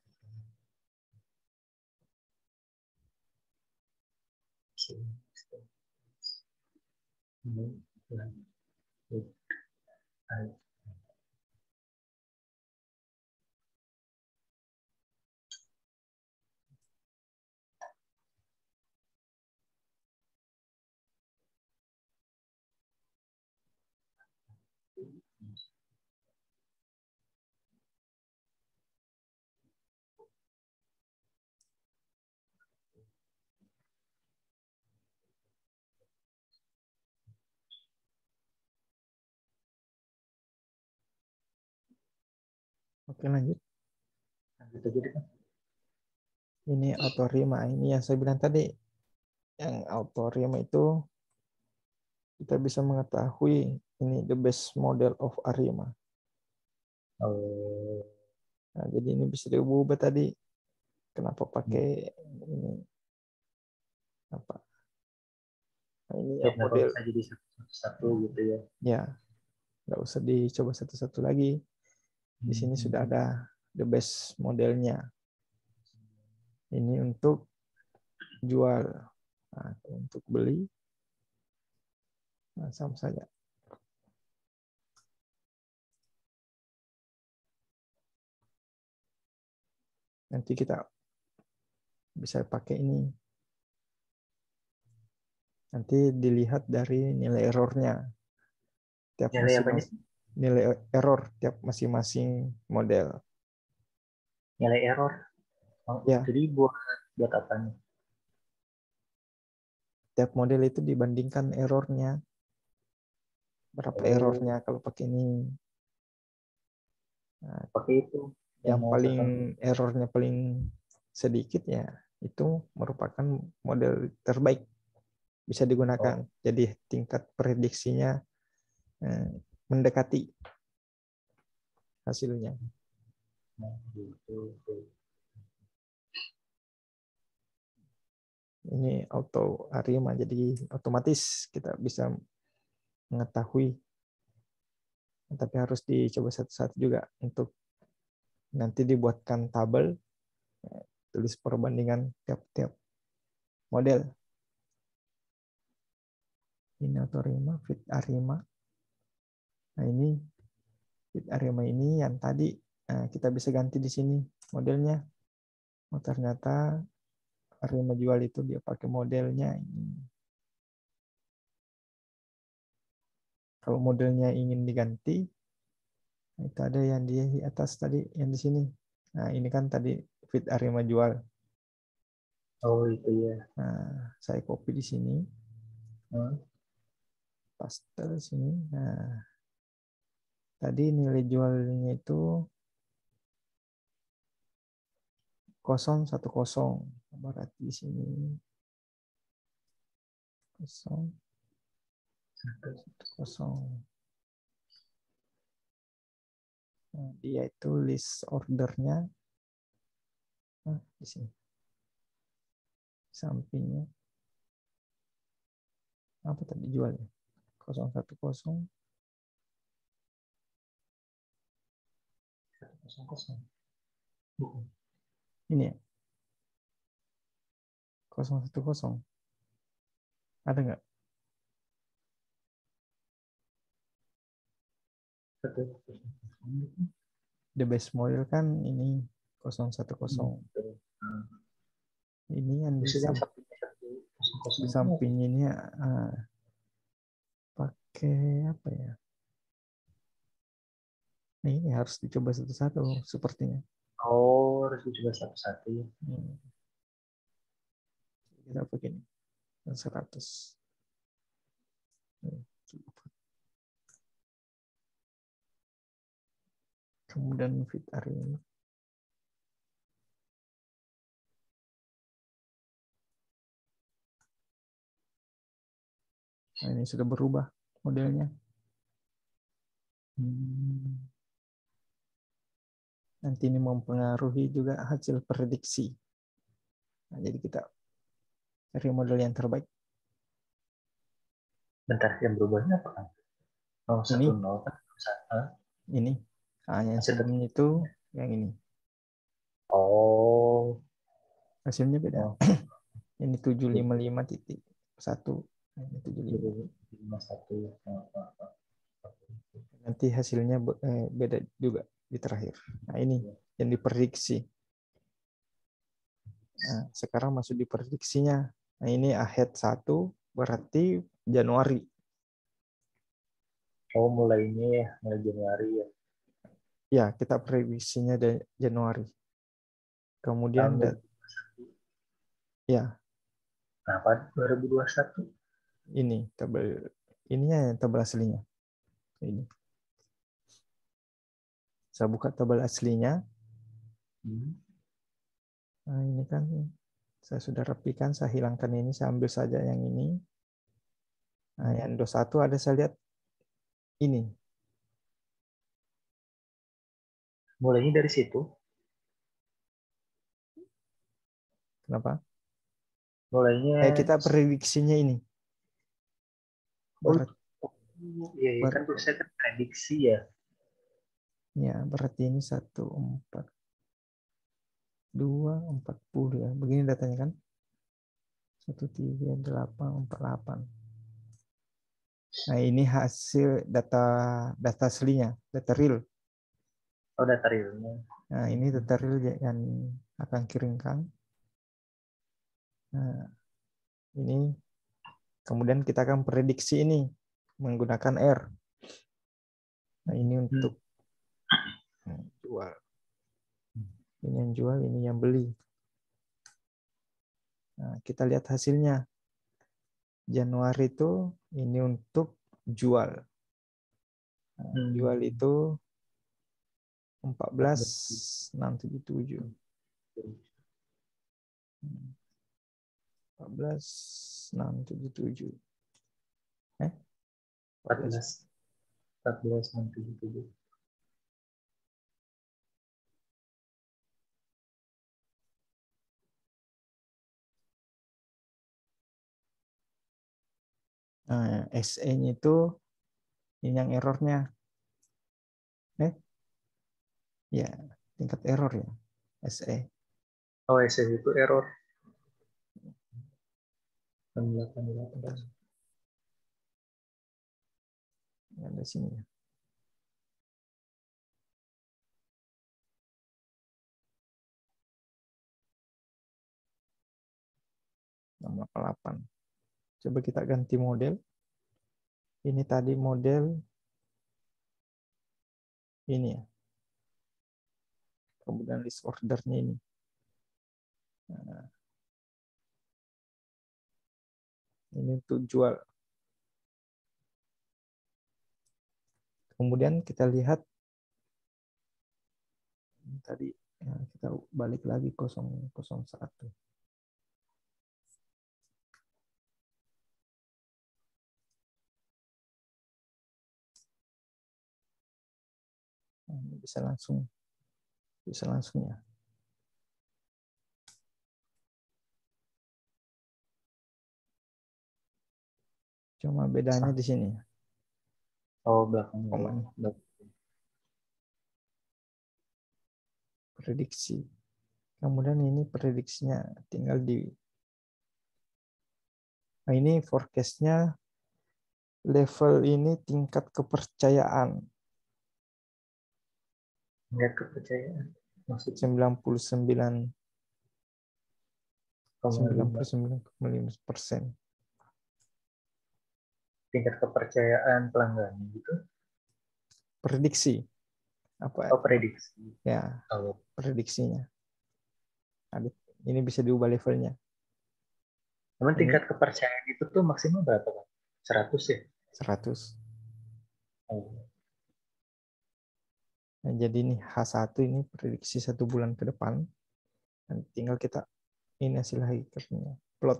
Oke lanjut. Lanjut aja deh, Kang. Ini autorima. Ini yang saya bilang tadi. Yang autorima itu kita bisa mengetahui ini the best model of Arima. Oh. Nah, jadi ini bisa diubah tadi. Kenapa pakai ini apa? Nah, ini yang Kenapa model. bisa jadi satu gitu ya? Ya, nggak usah dicoba satu-satu lagi. Di sini sudah ada the best modelnya. Ini untuk jual. Nah, untuk beli, nah, sama saja. Nanti kita bisa pakai ini. Nanti dilihat dari nilai errornya. Tiap Nilai apanya? masing-masing nilai error tiap masing-masing model. Nilai error. Oh, Ya, jadi buat apa nih? tiap model itu dibandingkan errornya. Berapa Oh, errornya kalau pakai ini. Nah, pakai itu yang yang mau paling sekarang. errornya paling sedikit ya itu merupakan model terbaik bisa digunakan. Oh, Jadi tingkat prediksinya mendekati hasilnya. nah, gitu. Ini auto Arima, jadi otomatis kita bisa mengetahui, tapi harus dicoba satu-satu juga untuk nanti dibuatkan tabel, tulis perbandingan tiap-tiap model. Ini auto Arima, fit Arima. Nah ini fit Arima ini yang tadi kita bisa ganti di sini modelnya. Oh, ternyata Arima jual itu dia pakai modelnya ini. Kalau modelnya ingin diganti, itu ada yang di atas tadi, yang di sini. Nah, ini kan tadi fit Arima jual. Oh, itu ya. Nah, saya copy di sini, paste di sini. Nah, tadi nilai jualnya itu 010. Berarti di sini 010. Nah, dia itu list ordernya. Nah, di sini. Sampingnya. Apa tadi jualnya? 010. Ini ya. 010. Ada nggak? The best model kan ini 010. Ini yang di samping ini pakai apa ya? Nah, ini harus dicoba satu-satu sepertinya. Oh, harus dicoba satu-satu. Kita begini. 100. Kemudian fit area ini. Nah, ini sudah berubah modelnya. Nanti ini mempengaruhi juga hasil prediksi. Nah, jadi kita cari model yang terbaik. Bentar, yang berubahnya apa kan? Oh, 10 kan? Ini. Nah, yang sebelumnya itu yang ini. Oh. Hasilnya beda. Oh. Ini 755.1. Ini 751. Nanti hasilnya beda juga di terakhir. Nah, ini yang diprediksi. Nah, sekarang masuk di prediksinya. Nah, ini ahead 1 berarti Januari. Oh, mulainya ya, mulai Januari ya. Ya, kita prediksinya Januari. Kemudian ya. Kenapa 2021? Ini tabel ininya yang tabel aslinya. Ini. Saya buka tabel aslinya. Nah, ini kan saya sudah rapikan, saya hilangkan ini, saya ambil saja yang ini. Nah, yang 21 ada saya lihat ini. Mulainya dari situ. Kenapa? Mulainya Kita prediksinya ini. Iya, kan saya kan prediksi ya. Ya, berarti ini 14240 ya. Begini datanya kan. 13848. Nah, ini hasil data aslinya, data real. Oh, data realnya. Nah, ini data real yang akan kirimkan. Nah, ini kemudian kita akan prediksi ini menggunakan R. Nah, ini untuk jual. Ini yang jual, ini yang beli. Nah, kita lihat hasilnya. Januari itu ini untuk jual. Nah, jual itu 14.677. 14.677. 14.677. Nah, SE-nya itu ini yang errornya. Ya, tingkat error ya. SE. Oh, SE itu error. 888. Ada sini ya. Nomor 8. Coba kita ganti model. Ini tadi model ini ya. Kemudian list ordernya ini. Nah, ini untuk jual. Kemudian kita lihat tadi ya, kita balik lagi 001. Nah, ini bisa langsung ya. Cuma bedanya di sini. Oh, belakangnya. Prediksi. Kemudian ini prediksinya tinggal di. Nah, ini forecast-nya level ini tingkat kepercayaan. Tingkat kepercayaan. Maksudnya 99,5%. Tingkat kepercayaan pelanggan gitu. Prediksi. apa Oh, prediksi. ya Oh, prediksinya. Ini bisa diubah levelnya. namun Ini tingkat kepercayaan itu tuh maksimal berapa, Pak? 100 ya? 100. Oh. Nah, jadi ini H1 ini prediksi 1 bulan ke depan. Dan tinggal kita ini hasil hakikatnya. Plot.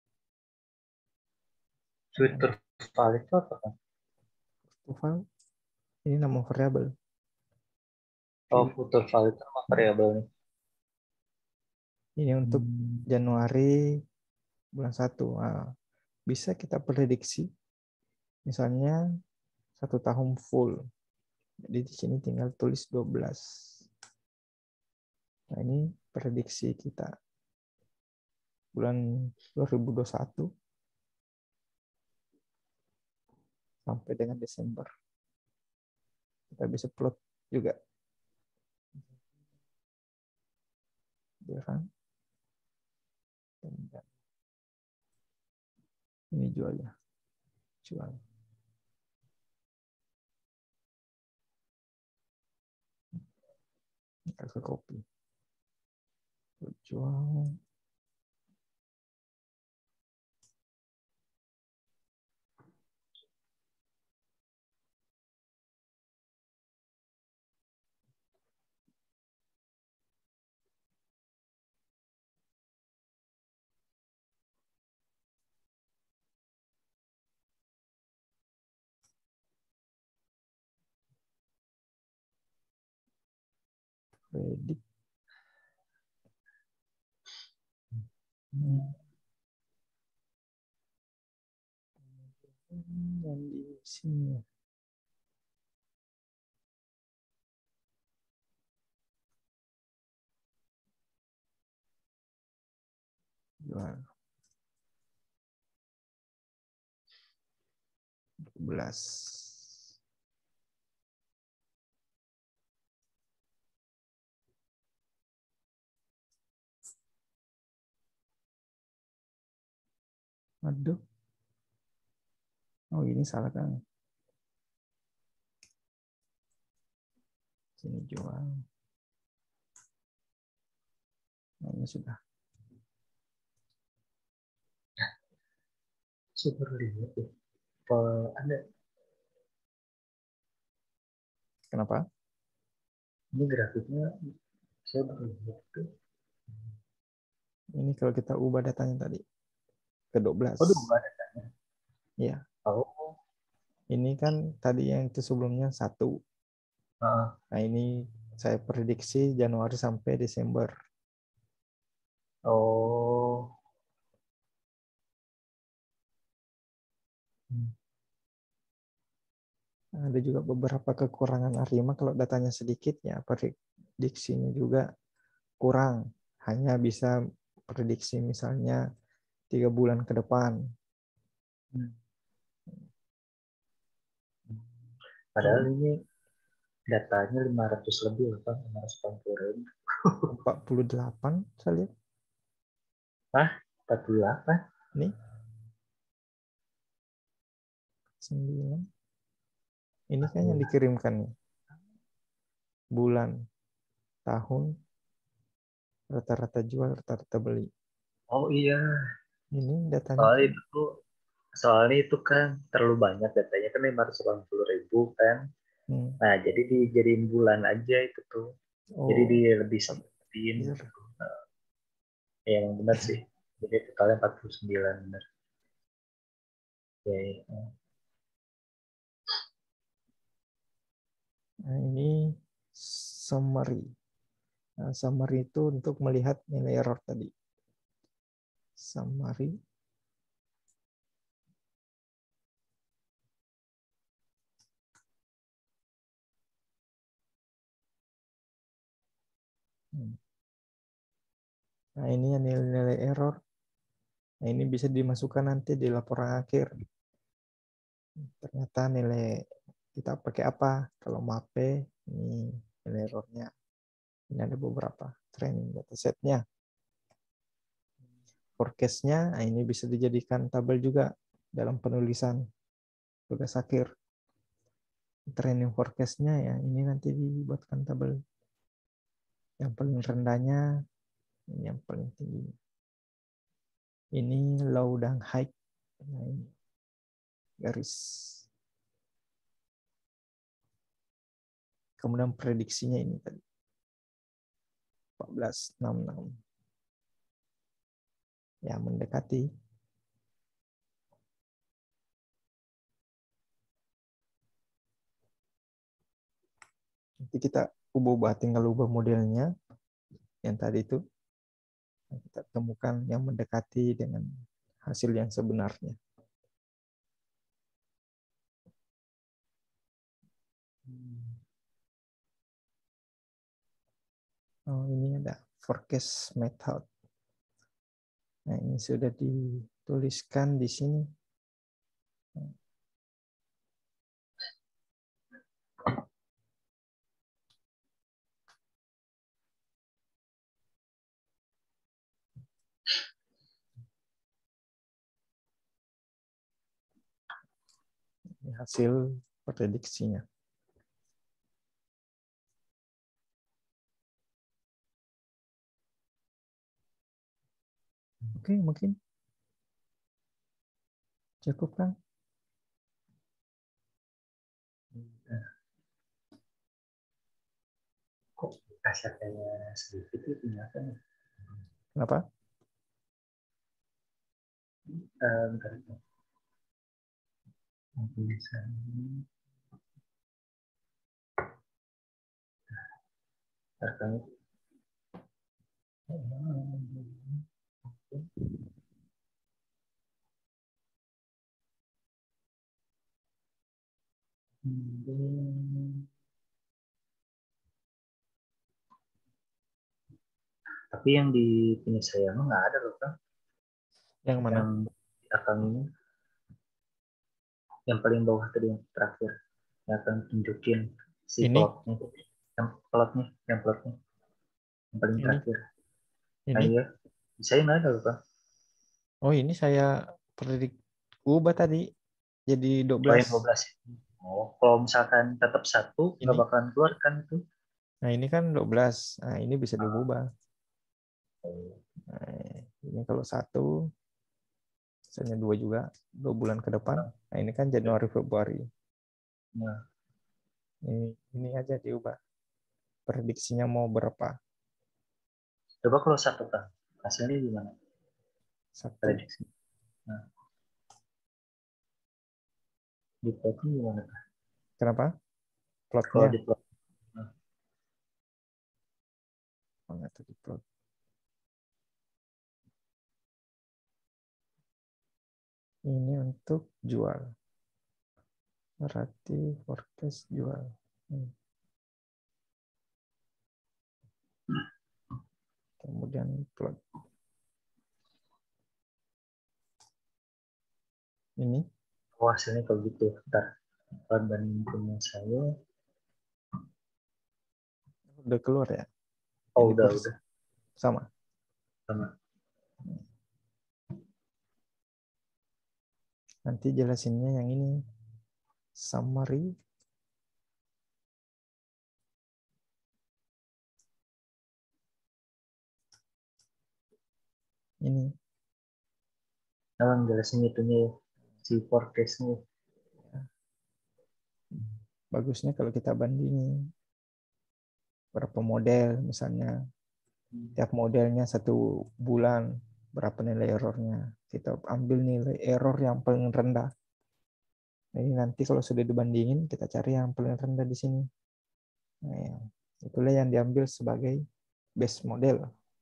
Future value itu apa, Pak? File ini nama variabel. Oh, future value itu nama variabel nih. Ini untuk Januari bulan 1. Nah, bisa kita prediksi misalnya 1 tahun full. Jadi di sini tinggal tulis 12. Nah, ini prediksi kita bulan 2021 sampai dengan Desember. Kita bisa plot juga. Ini jual ya. Jual. Kita ke copy. Jual. Predict. Dan di sini. Jual. 12. Aduh. Oh, ini salah kan. Sini jual. Nah, ini sudah. Super lihat ya. Ada Kenapa? ini grafiknya saya baru lihat tuh. Ini kalau kita ubah datanya tadi ke 12. Oh, dua datanya. Ya. Oh, Ini kan tadi yang itu sebelumnya 1. Nah, ini saya prediksi Januari sampai Desember. oh, Ada juga beberapa kekurangan Arima kalau datanya sedikit ya prediksinya juga kurang. Hanya bisa prediksi misalnya 3 bulan ke depan. padahal Kalau ini datanya 500 lebih loh, Pak, 580.000. 48 saya lihat. Hah? 48? Nih 9. Ini kan yang dikirimkan nih. Bulan, tahun, rata-rata jual, rata-rata beli. Oh iya, Ini datanya soalnya kan. itu tuh, soalnya itu kan terlalu banyak datanya kan 580.000 kan. Hmm. Nah, jadi dijadiin bulan aja itu tuh. Jadi Oh, dia lebih sedikitin iya. gitu. Nah, ya, yang benar sih. Jadi totalnya 49 benar. Ya, ya. Nah, ini summary. Nah, summary itu untuk melihat nilai error tadi. Summary. Nah, ini nilai-nilai error. Nah, ini bisa dimasukkan nanti di laporan akhir. Ternyata nilai kita pakai apa? Kalau MAPE, ini nilai errornya. Ini ada beberapa training datasetnya. Forecast-nya, nah ini bisa dijadikan tabel juga dalam penulisan tugas akhir. training forecast-nya ya ini nanti dibuatkan tabel. Yang paling rendahnya, ini yang paling tinggi. Ini low dan high. Nah, ini garis. Kemudian prediksinya ini tadi. 1466. Ya, mendekati. Nanti kita ubah tinggal ubah modelnya yang tadi itu. Kita temukan yang mendekati dengan hasil yang sebenarnya. Oh, ini ada forecast method. Nah, ini sudah dituliskan di sini. Ini hasil prediksinya. Oke, mungkin cukup kan? Kok kasarnya sedikit itu ternyata. Kenapa? Bentar. Tapi yang di punya saya mah nggak ada loh kan? Yang mana? Yang akan ini, yang paling bawah tadi yang terakhir, yang akan tunjukin si Ini? plotnya, yang paling Ini? terakhir. Nah Ini? iya, saya nggak ada loh kan? Oh, ini saya ubah tadi jadi Oh yang 12. 12. Oh, kalau misalkan tetap satu nggak Ini? bakalan keluar kan itu? Nah, ini kan 12. Nah, ini bisa diubah. Oh. Nah, ini kalau 1, misalnya 2 juga, 2 bulan ke depan. Nah, ini kan Januari, Februari. Nah, Ini aja diubah. Prediksinya mau berapa? coba kalau satu kan, hasilnya gimana? 1. Prediksi. Nah, di plotnya gimana? Kenapa? Kalau Plotnya. di plot, nah, Mana tuh di plot? Ini untuk jual. Berarti forecast jual. Kemudian plot. Ini. oh, hasilnya kalau gitu. Ntar, banding punya saya, Udah keluar ya? oh Ini udah. sama. Sama. Nanti jelasinnya yang ini. Summary. Ini. Nah, jelasin itunya ya, si forecast-nya. Bagusnya kalau kita bandingin berapa model misalnya. Tiap modelnya 1 bulan berapa nilai errornya. Kita ambil nilai error yang paling rendah. Jadi nanti kalau sudah dibandingin, kita cari yang paling rendah di sini. Nah, itulah yang diambil sebagai base model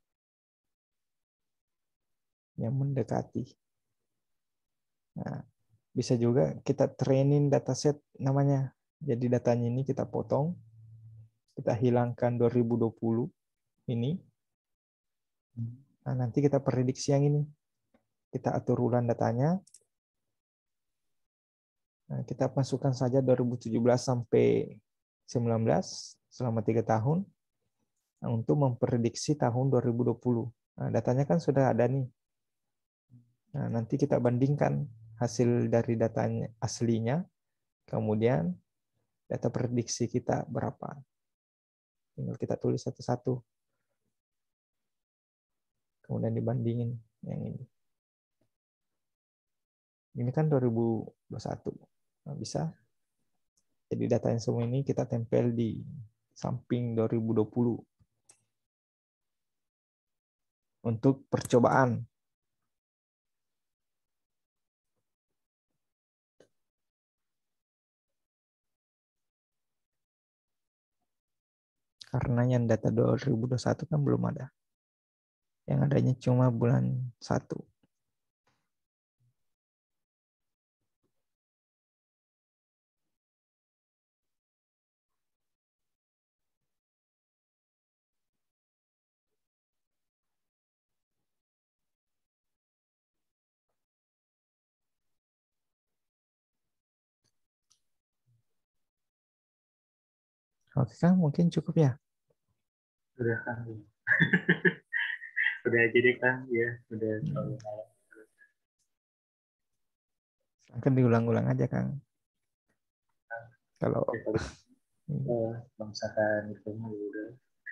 yang mendekati. Nah, bisa juga kita training dataset namanya. Jadi datanya ini kita potong, kita hilangkan 2020 ini. Nah, nanti kita prediksi yang ini. Kita atur ulang datanya. Nah, kita masukkan saja 2017 sampai 19 selama 3 tahun. Nah, untuk memprediksi tahun 2020. Nah, datanya kan sudah ada nih. Nah, nanti kita bandingkan hasil dari datanya aslinya, kemudian data prediksi kita berapa. Tinggal kita tulis satu-satu. Kemudian dibandingin yang ini. Ini kan 2021. Nah, bisa. Jadi data yang semua ini kita tempel di samping 2020. Untuk percobaan. Karena yang data 2021 kan belum ada. Yang adanya cuma bulan 1. Oke kan, mungkin cukup ya. Udah kan. Udah aja deh kan, ya. Udah terlalu malam. Akan diulang-ulang aja Kang. Kalau Ya, kalau misalkan itu udah.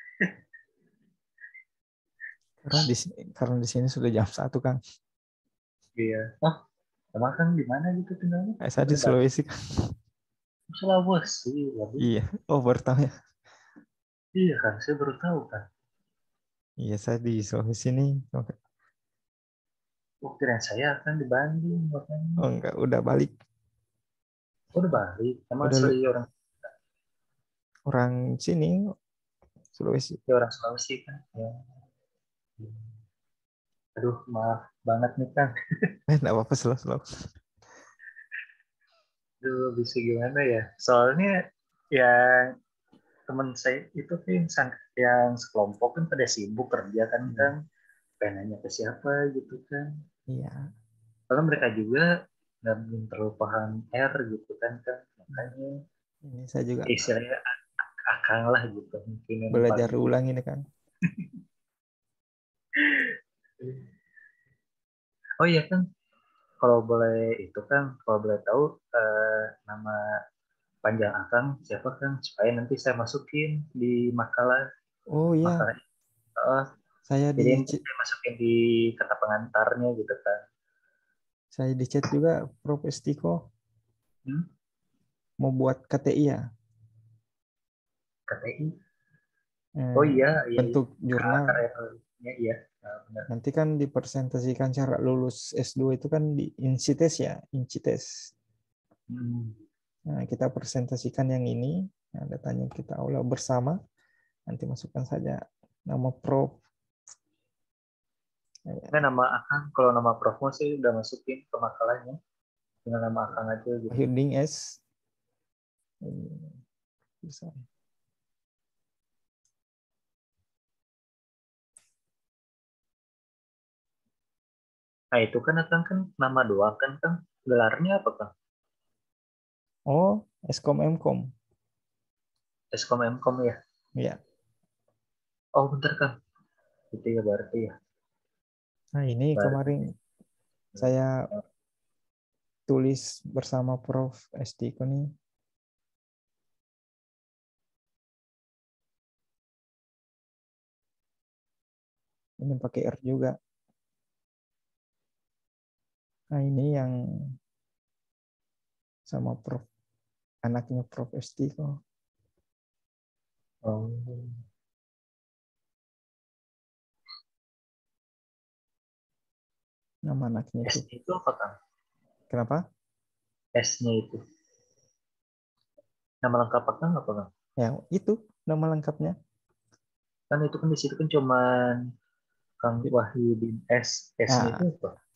karena di sini sudah jam 1 Kang. Iya. Oh, emang kan di mana gitu tinggalnya? Saya di Sulawesi Kang. Sulawesi, waduh. Iya. Oh, baru tahu ya. Iya kan, saya baru tahu kan. Iya, saya di Sulawesi nih. Oke. Oh, kira saya kan di Bandung, makanya. Oh enggak, udah balik. Oh, udah balik. Emang Udah asli orang orang sini Sulawesi. ya, orang Sulawesi kan. Ya. Aduh, maaf banget nih kan. Enggak apa-apa, selalu. Aduh, bisa gimana ya? Soalnya yang teman saya itu kan yang sekelompok kan pada sibuk kerja kan kan. Pengen nanya ke siapa gitu kan. Iya. Karena mereka juga nggak belum terlalu paham R gitu kan kan. Makanya Ini saya juga istilahnya akang lah gitu. Mungkin yang belajar paling. ulang ini kan. Oh iya kan, kalau boleh itu kan, kalau boleh tahu nama panjang akang siapa kan, supaya nanti saya masukin di makalah Oh iya, makalah. eh, saya jadi di nanti saya masukin di kata pengantarnya gitu kan. chat juga Prof Estiko Hmm? mau buat KTI ya. KTI. Oh Eh, iya, iya, iya. bentuk jurnal. Karya iya. Nah, benar. Nanti kan dipresentasikan cara lulus S2 itu kan di Insites ya, Insites. Hmm. Nah, kita presentasikan yang ini, nah, datanya kita olah bersama, nanti masukkan saja nama Prof. Nah, nama akang, kalau nama profmu sih udah masukin ke makalahnya dengan nama akang aja gitu. Wahyuding S. Bisa. Nah itu kan akang kan nama doang kan kan, gelarnya apa kan? Oh, Eskom Mkom. Eskom Mkom ya. Ya. Oh bentar kan, itu ya berarti ya. Nah, ini Berarti. kemarin saya tulis bersama Prof. Estiko nih. Ini pakai R juga. Nah, ini yang sama Prof. Anaknya Prof. Estiko. Oh. Nama anaknya itu. S-nya itu apa kan? Kenapa? S-nya itu. Nama lengkap apa apa kan? Ya, itu nama lengkapnya. Kan itu kan di situ kan cuman Kang Wahyudin S. S-nya itu Nah, apa?